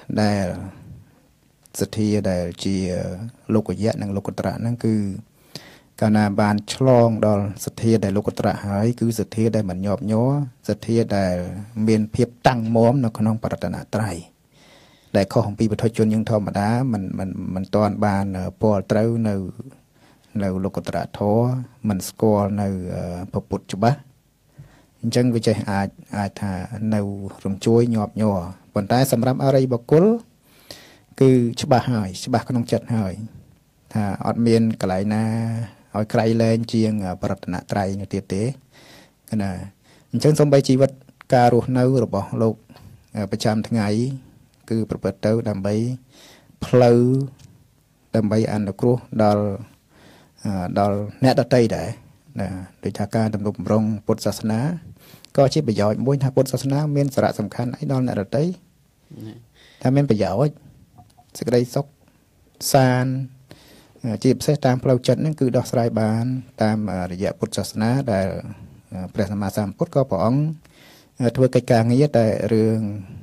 ដែលជាលោកយៈនិងលោកត្រៈហ្នឹងគឺកាលណាបានឆ្លងដល់សទ្ធាដែលលោកត្រៈហើយគឺសទ្ធាដែលមិនញាប់ញ័រសទ្ធាដែលមានភាពតាំងមាំនៅក្នុងបរតនត្រ័យដែលខុសអំពីបុថុជនយើងធម្មតាមិនទាន់បានពលត្រូវនៅលោកត្រៈធម៌មិនស្គាល់នៅពុទ្ធច្បាស់អញ្ចឹងវាចេះអាចថានៅរំជួយញាប់ញ័រប៉ុន្តែសម្រាប់អរិយបុគ្គលគឺច្បាស់ហើយច្បាស់ក្នុងចិត្តហើយថាអត់មានកន្លែងណាឲ្យក្រៃលែងជាងបរតនត្រ័យនោះទៀតទេណាអញ្ចឹងសូម្បីជីវិតការរស់នៅរបស់លោកប្រចាំថ្ងៃគឺប្រព្រឹត្តទៅដើម្បីផ្លូវដើម្បីអនុគ្រោះដល់អ្នកដទៃដែរណាដូចថាការទំនុកបំរុងពុទ្ធសាសនាក៏ជាប្រយោជន៍មួយថាពុទ្ធសាសនាមានសារៈសំខាន់អីដល់អ្នកដទៃថាមានប្រយោជន៍សេចក្តីសុខសានជាពិសេសតាមផ្លូវចិត្តហ្នឹងគឺដោះស្រាយបានតាមរយៈពុទ្ធសាសនាដែលព្រះសម្មាសម្ពុទ្ធក៏ព្រះអង្គធ្វើកិច្ចការងារតែរឿង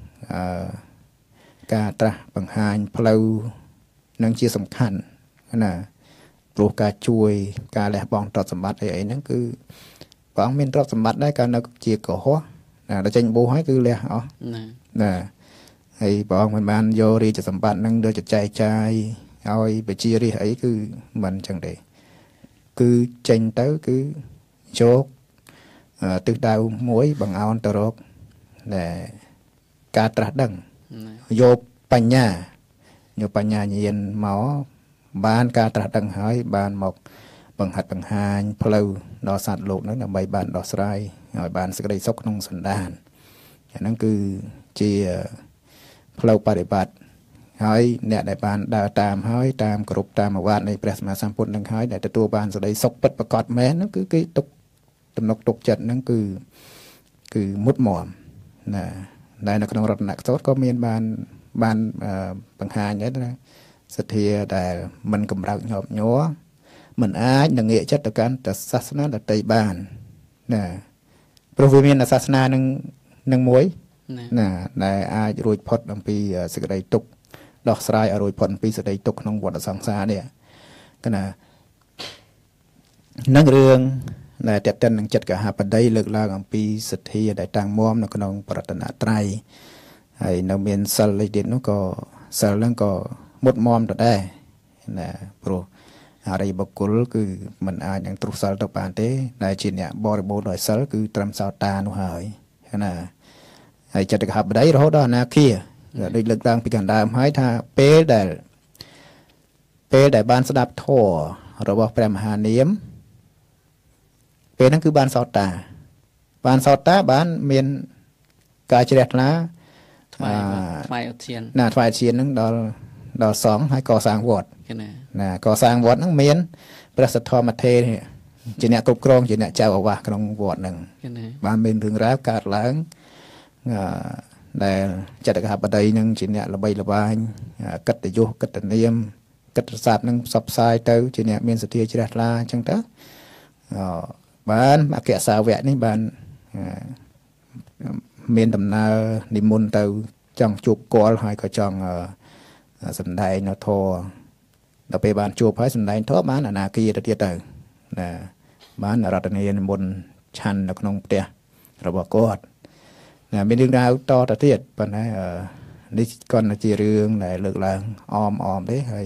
ការត្រាស់បង្ហាញផ្លូវនឹងជាសំខាន់ណាព្រោះការជួយការលះបង់ទ្រព្យសម្បត្តិអីហ្នឹងគឺព្រះអង្គមានទ្រព្យសម្បត្តិដែរកាលនៅជាកុហកណាដល់ចេញបួសហើយគឺលះអស់ណាហើយព្រះអង្គមិនបានយករាជសម្បត្តិហ្នឹងដូចចែកចាយឲ្យប្រជារាស្ត្រអីគឺមិនអញ្ចឹងទេគឺចេញទៅគឺយកទិសដៅមួយបង្អោនទៅរកដែលការត្រាស់ដឹងយកបញ្ញាយកបញ្ញាញាណមកបានការត្រាស់ដឹងហើយបានមកបង្ហាត់បង្ហាញផ្លូវដល់សត្វលោកហ្នឹងដើម្បីបានដោះស្រាយឲ្យបានសេចក្តីសុខក្នុងសន្តានអាហ្នឹងគឺជាផ្លូវបប្រតិបត្តិហើយអ្នកដែលបានដើរតាមហើយតាមគ្រប់តាមអាវាតនៃព្រះសម្មាសម្ពុទ្ធនឹងហើយដែលទទួលបានសេចក្តីសុខពិតប្រាកដមែនហ្នឹងគឺគេទុកទំនុកទុកចិត្តហ្នឹងគឺមុតមមណាដែលនៅក្នុងរតនកសោតក៏មានបានបង្ហាញដែរណាសទ្ធាដែលមិនកម្រើកញាប់ញ័រមិនអាចនឹងងាកចិត្តទៅកាន់តែសាសនាដទៃបានណាព្រោះវាមានសាសនានឹងមួយណាដែលអាចរួចផុតអំពីសេចក្តីទុក្ខដោះស្រាយឲ្យរួចផុតអំពីសេចក្តីទុក្ខក្នុងវដ្តសង្សារនេះគណានឹងរឿងដែលតេតិននឹងចិត្តកហបតីលើកឡើងអំពីសទ្ធាដែលតាំងមាំនៅក្នុងបរតនត្រ័យហើយនៅមានសិលឯទៀតនោះក៏សិលហ្នឹងក៏មុតមមទៅដែរណាព្រោះអរិយបុគ្គលគឺមិនអាចនឹងទ្រុសិលទៅបានទេដែលជាអ្នកបរិបូរណ៍ដោយសិលគឺត្រឹមសោតានោះហើយណាហើយចិត្តកហបតីរហូតដល់អនាគាដូចលើកឡើងពីខាងដើមហើយថាពេលដែលបានស្ដាប់ធម៌របស់ព្រះមហានាមពេលហ្នឹងគឺបានសោតាបានមានការជ្រះថ្លាថ្វាយឧទ្យានណាថ្វាយឧទ្យានហ្នឹងដល់សង្ឃហើយកសាងវត្តណាកសាងវត្តហ្នឹងមានព្រះសទ្ធមទេជាអ្នកគ្រប់គ្រងជាអ្នកចៅអាវាសក្នុងវត្តហ្នឹងបានមានរឿងរ៉ាវកើតឡើងដែលចិត្តកហបតីនឹងជាអ្នកល្បីល្បាញកិត្តិយសកិត្តិនាមកិត្តិស័ព្ទនឹងផ្សព្វផ្សាយទៅជាអ្នកមានសទ្ធាជ្រះថ្លាអញ្ចឹងទៅបានអគ្គសាវកនេះបានមានដំណើរនិមន្តទៅចង់ជួបគាល់ហើយក៏ចង់សម្ដែងនៅធម៌ដល់ពេលបានជួបហើយសម្ដែងធម៌បានអនាគាទៅទៀតទៅណាបានរតនានិមន្តឆាន់នៅក្នុងផ្ទះរបស់គាត់ណាមានរឿងរ៉ាវតទៅទៀតប៉ុន្តែនេះគាត់ជារឿងដែលលើកឡើងអមទេហើយ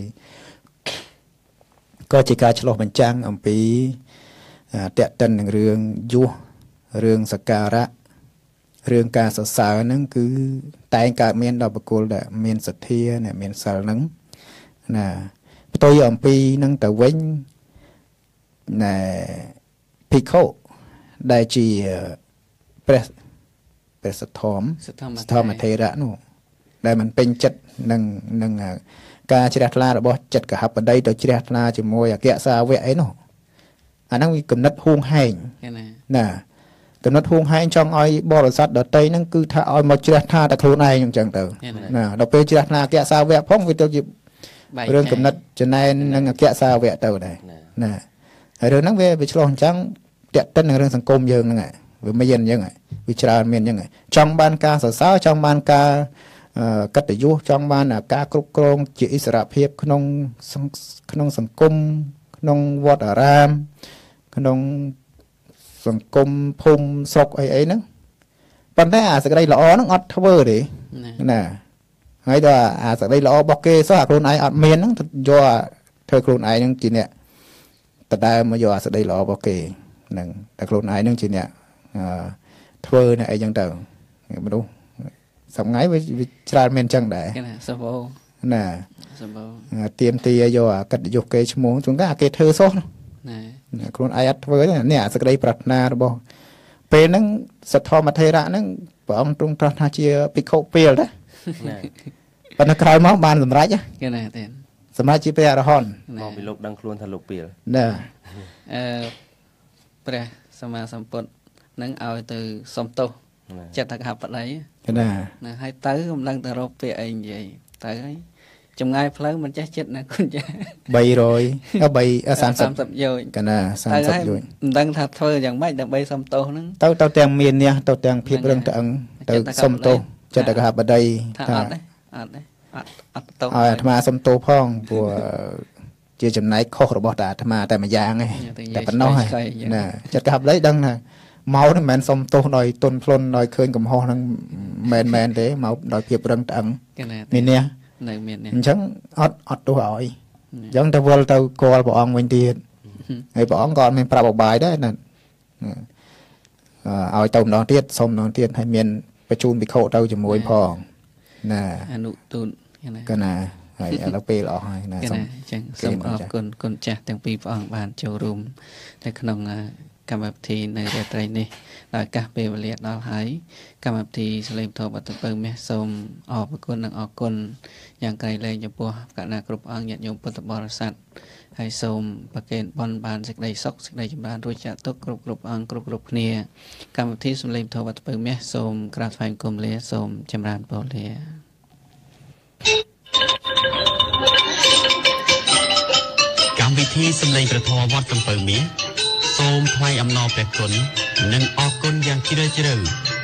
ក៏ជាការឆ្លុះបញ្ចាំងអំពីតេតិននឹងរឿងយុះរឿងសក្ការៈរឿងការសរសើរហ្នឹងគឺតែងកើតមានដល់បុគ្គលដែលមានសទ្ធាអ្នកមានសិលហ្នឹងណាផ្ទុយអំពីហ្នឹងទៅវិញណែភិក្ខុដែលជាព្រះសទ្ធមថេរៈនោះដែលมันពេញចិត្តនឹងការជ្រះថ្លារបស់ចិត្តកហបតីទៅជ្រះថ្លាជាមួយអគ្គសាវកអីនោះអាហ្នឹងវាគំនិតហួងហែងណាគំនិតហួងហែងចង់ឲ្យបរិស័ទដតីហ្នឹងគឺថាឲ្យមកជ្រះថ្លាតែខ្លួនឯងអញ្ចឹងទៅណាដល់ពេលជ្រះថ្លាអគ្គសាវកផងវាទៅជារឿងគំនិតចំណែននឹងអគ្គសាវកទៅដែរណាហើយរឿងហ្នឹងវាឆ្លោះអញ្ចឹងតេតិននឹងរឿងសង្គមយើងហ្នឹងវាមានអញ្ចឹងវាច្រើនមានអញ្ចឹងចង់បានការសរសើរចង់បានការកិត្តិយសចង់បានការគ្រប់គ្រងជាឥស្សរភាពក្នុងសង្គមក្នុងវត្តអារាមក្នុងសង្គមភូមិស្រុកអីហ្នឹងប៉ុន្តែអាសេចក្តីល្អហ្នឹងអត់ធ្វើទេណាហើយដល់អាសេចក្តីល្អរបស់គេសោះអាខ្លួនឯងអត់មានហ្នឹងយកធ្វើខ្លួនឯងហ្នឹងជាអ្នកដដែលមកយកអាសេចក្តីល្អរបស់គេហ្នឹងតែខ្លួនឯងហ្នឹងជាអ្នកធ្វើអ្នកអីចឹងទៅមនុស្សសំថ្ងៃវាច្រើនមានចឹងដែរណាសបោណាសបោទៀមទាយកអាកិត្តិយសគេឈ្មោះជួនកាលគេធ្វើសោះណាខ្លួនឯងអត់ធ្វើទេនេះអាសេចក្តីប្រាថ្នារបស់ពេលហ្នឹងសទ្ធមថេរៈហ្នឹងព្រះអង្គទ្រង់ត្រាស់ថាជាភិក្ខុពេលណាប៉ុន្តែក្រោយមកបានសម្រេចគេណាទេសម្រេចជាព្រះអរហន្តមកពីលោកដឹងខ្លួនថាលោកពេលណាព្រះសម្មាសម្ពុទ្ធនឹងឲ្យទៅសុំទោសចិត្តកហបតីណាហើយទៅកំឡុងទៅរកពាក្យអីនិយាយទៅហើយចម្ងាយផ្លូវមិនចេះចិត្តណាគុណចា 30យោជកណា30យោជមិនដឹងថាធ្វើយ៉ាងម៉េចដើម្បីសុំទោសហ្នឹងទៅទាំងមាននេះទៅទាំងភាពរឹងត្អឹងទៅសុំទោសចិត្តកហបតីថាអត់ទោសឲ្យអាត្មាសុំទោសផងព្រោះជាចំណែកខុសរបស់តាអាត្មាតែម្យ៉ាងឯងតែប៉ុណ្ណោះហើយណាចិត្តកហបតីដឹងថាមកនេះមិនមែនសុំទោសដោយទុនភ្លុនដោយឃើញកំហុសហ្នឹងមែនទេមកដោយភាពរឹងត្អឹងមាននេះនៅមាននេះអញ្ចឹងអត់ទោសឲ្យអញ្ចឹងទៅវិលទៅគាល់ព្រះអង្គវិញទៀតហើយព្រះអង្គក៏អត់មានប្រាប់អបាយដែរណាឲ្យទៅម្ដងទៀតសុំម្ដងទៀតហើយមានបញ្ជូនភិក្ខុទៅជាមួយផងណាអនុទូតកណាហើយឥឡូវពេលអស់ហើយណាសូមចឹងសូមអរគុណគុណចាស់ទាំងពីរព្រះអង្គបានចូលរួមនៅក្នុងកម្មវិធីនៅរាត្រីនេះដោយឱកាសពេលវេលាដល់ហើយកម្មវិធីសលេងធម៌បាត់ទៅពៅមាសសូមអរគុណនិងអរគុណយ៉ាងក្រៃលែងចំពោះកណ្ណាគ្រប់អង្គញាតិញោមពុទ្ធបរិស័ទហើយសូមប្រគេនបន់បានសេចក្តីសុខសេចក្តីចម្រើនរួចចាក់ទុកគ្រប់អង្គគ្រប់គ្នាកម្មវិធីសលេងធម៌បាត់ទៅពៅមាសសូមក្រាបថ្វាយគុំលាសូមចម្រើនពរលាកម្មវិធីសំឡេងព្រះធម៌វត្តសំពៅមាសសូមថ្លែងអំណរព្រះគុណនិងអរគុណយ៉ាងជ្រាលជ្រៅ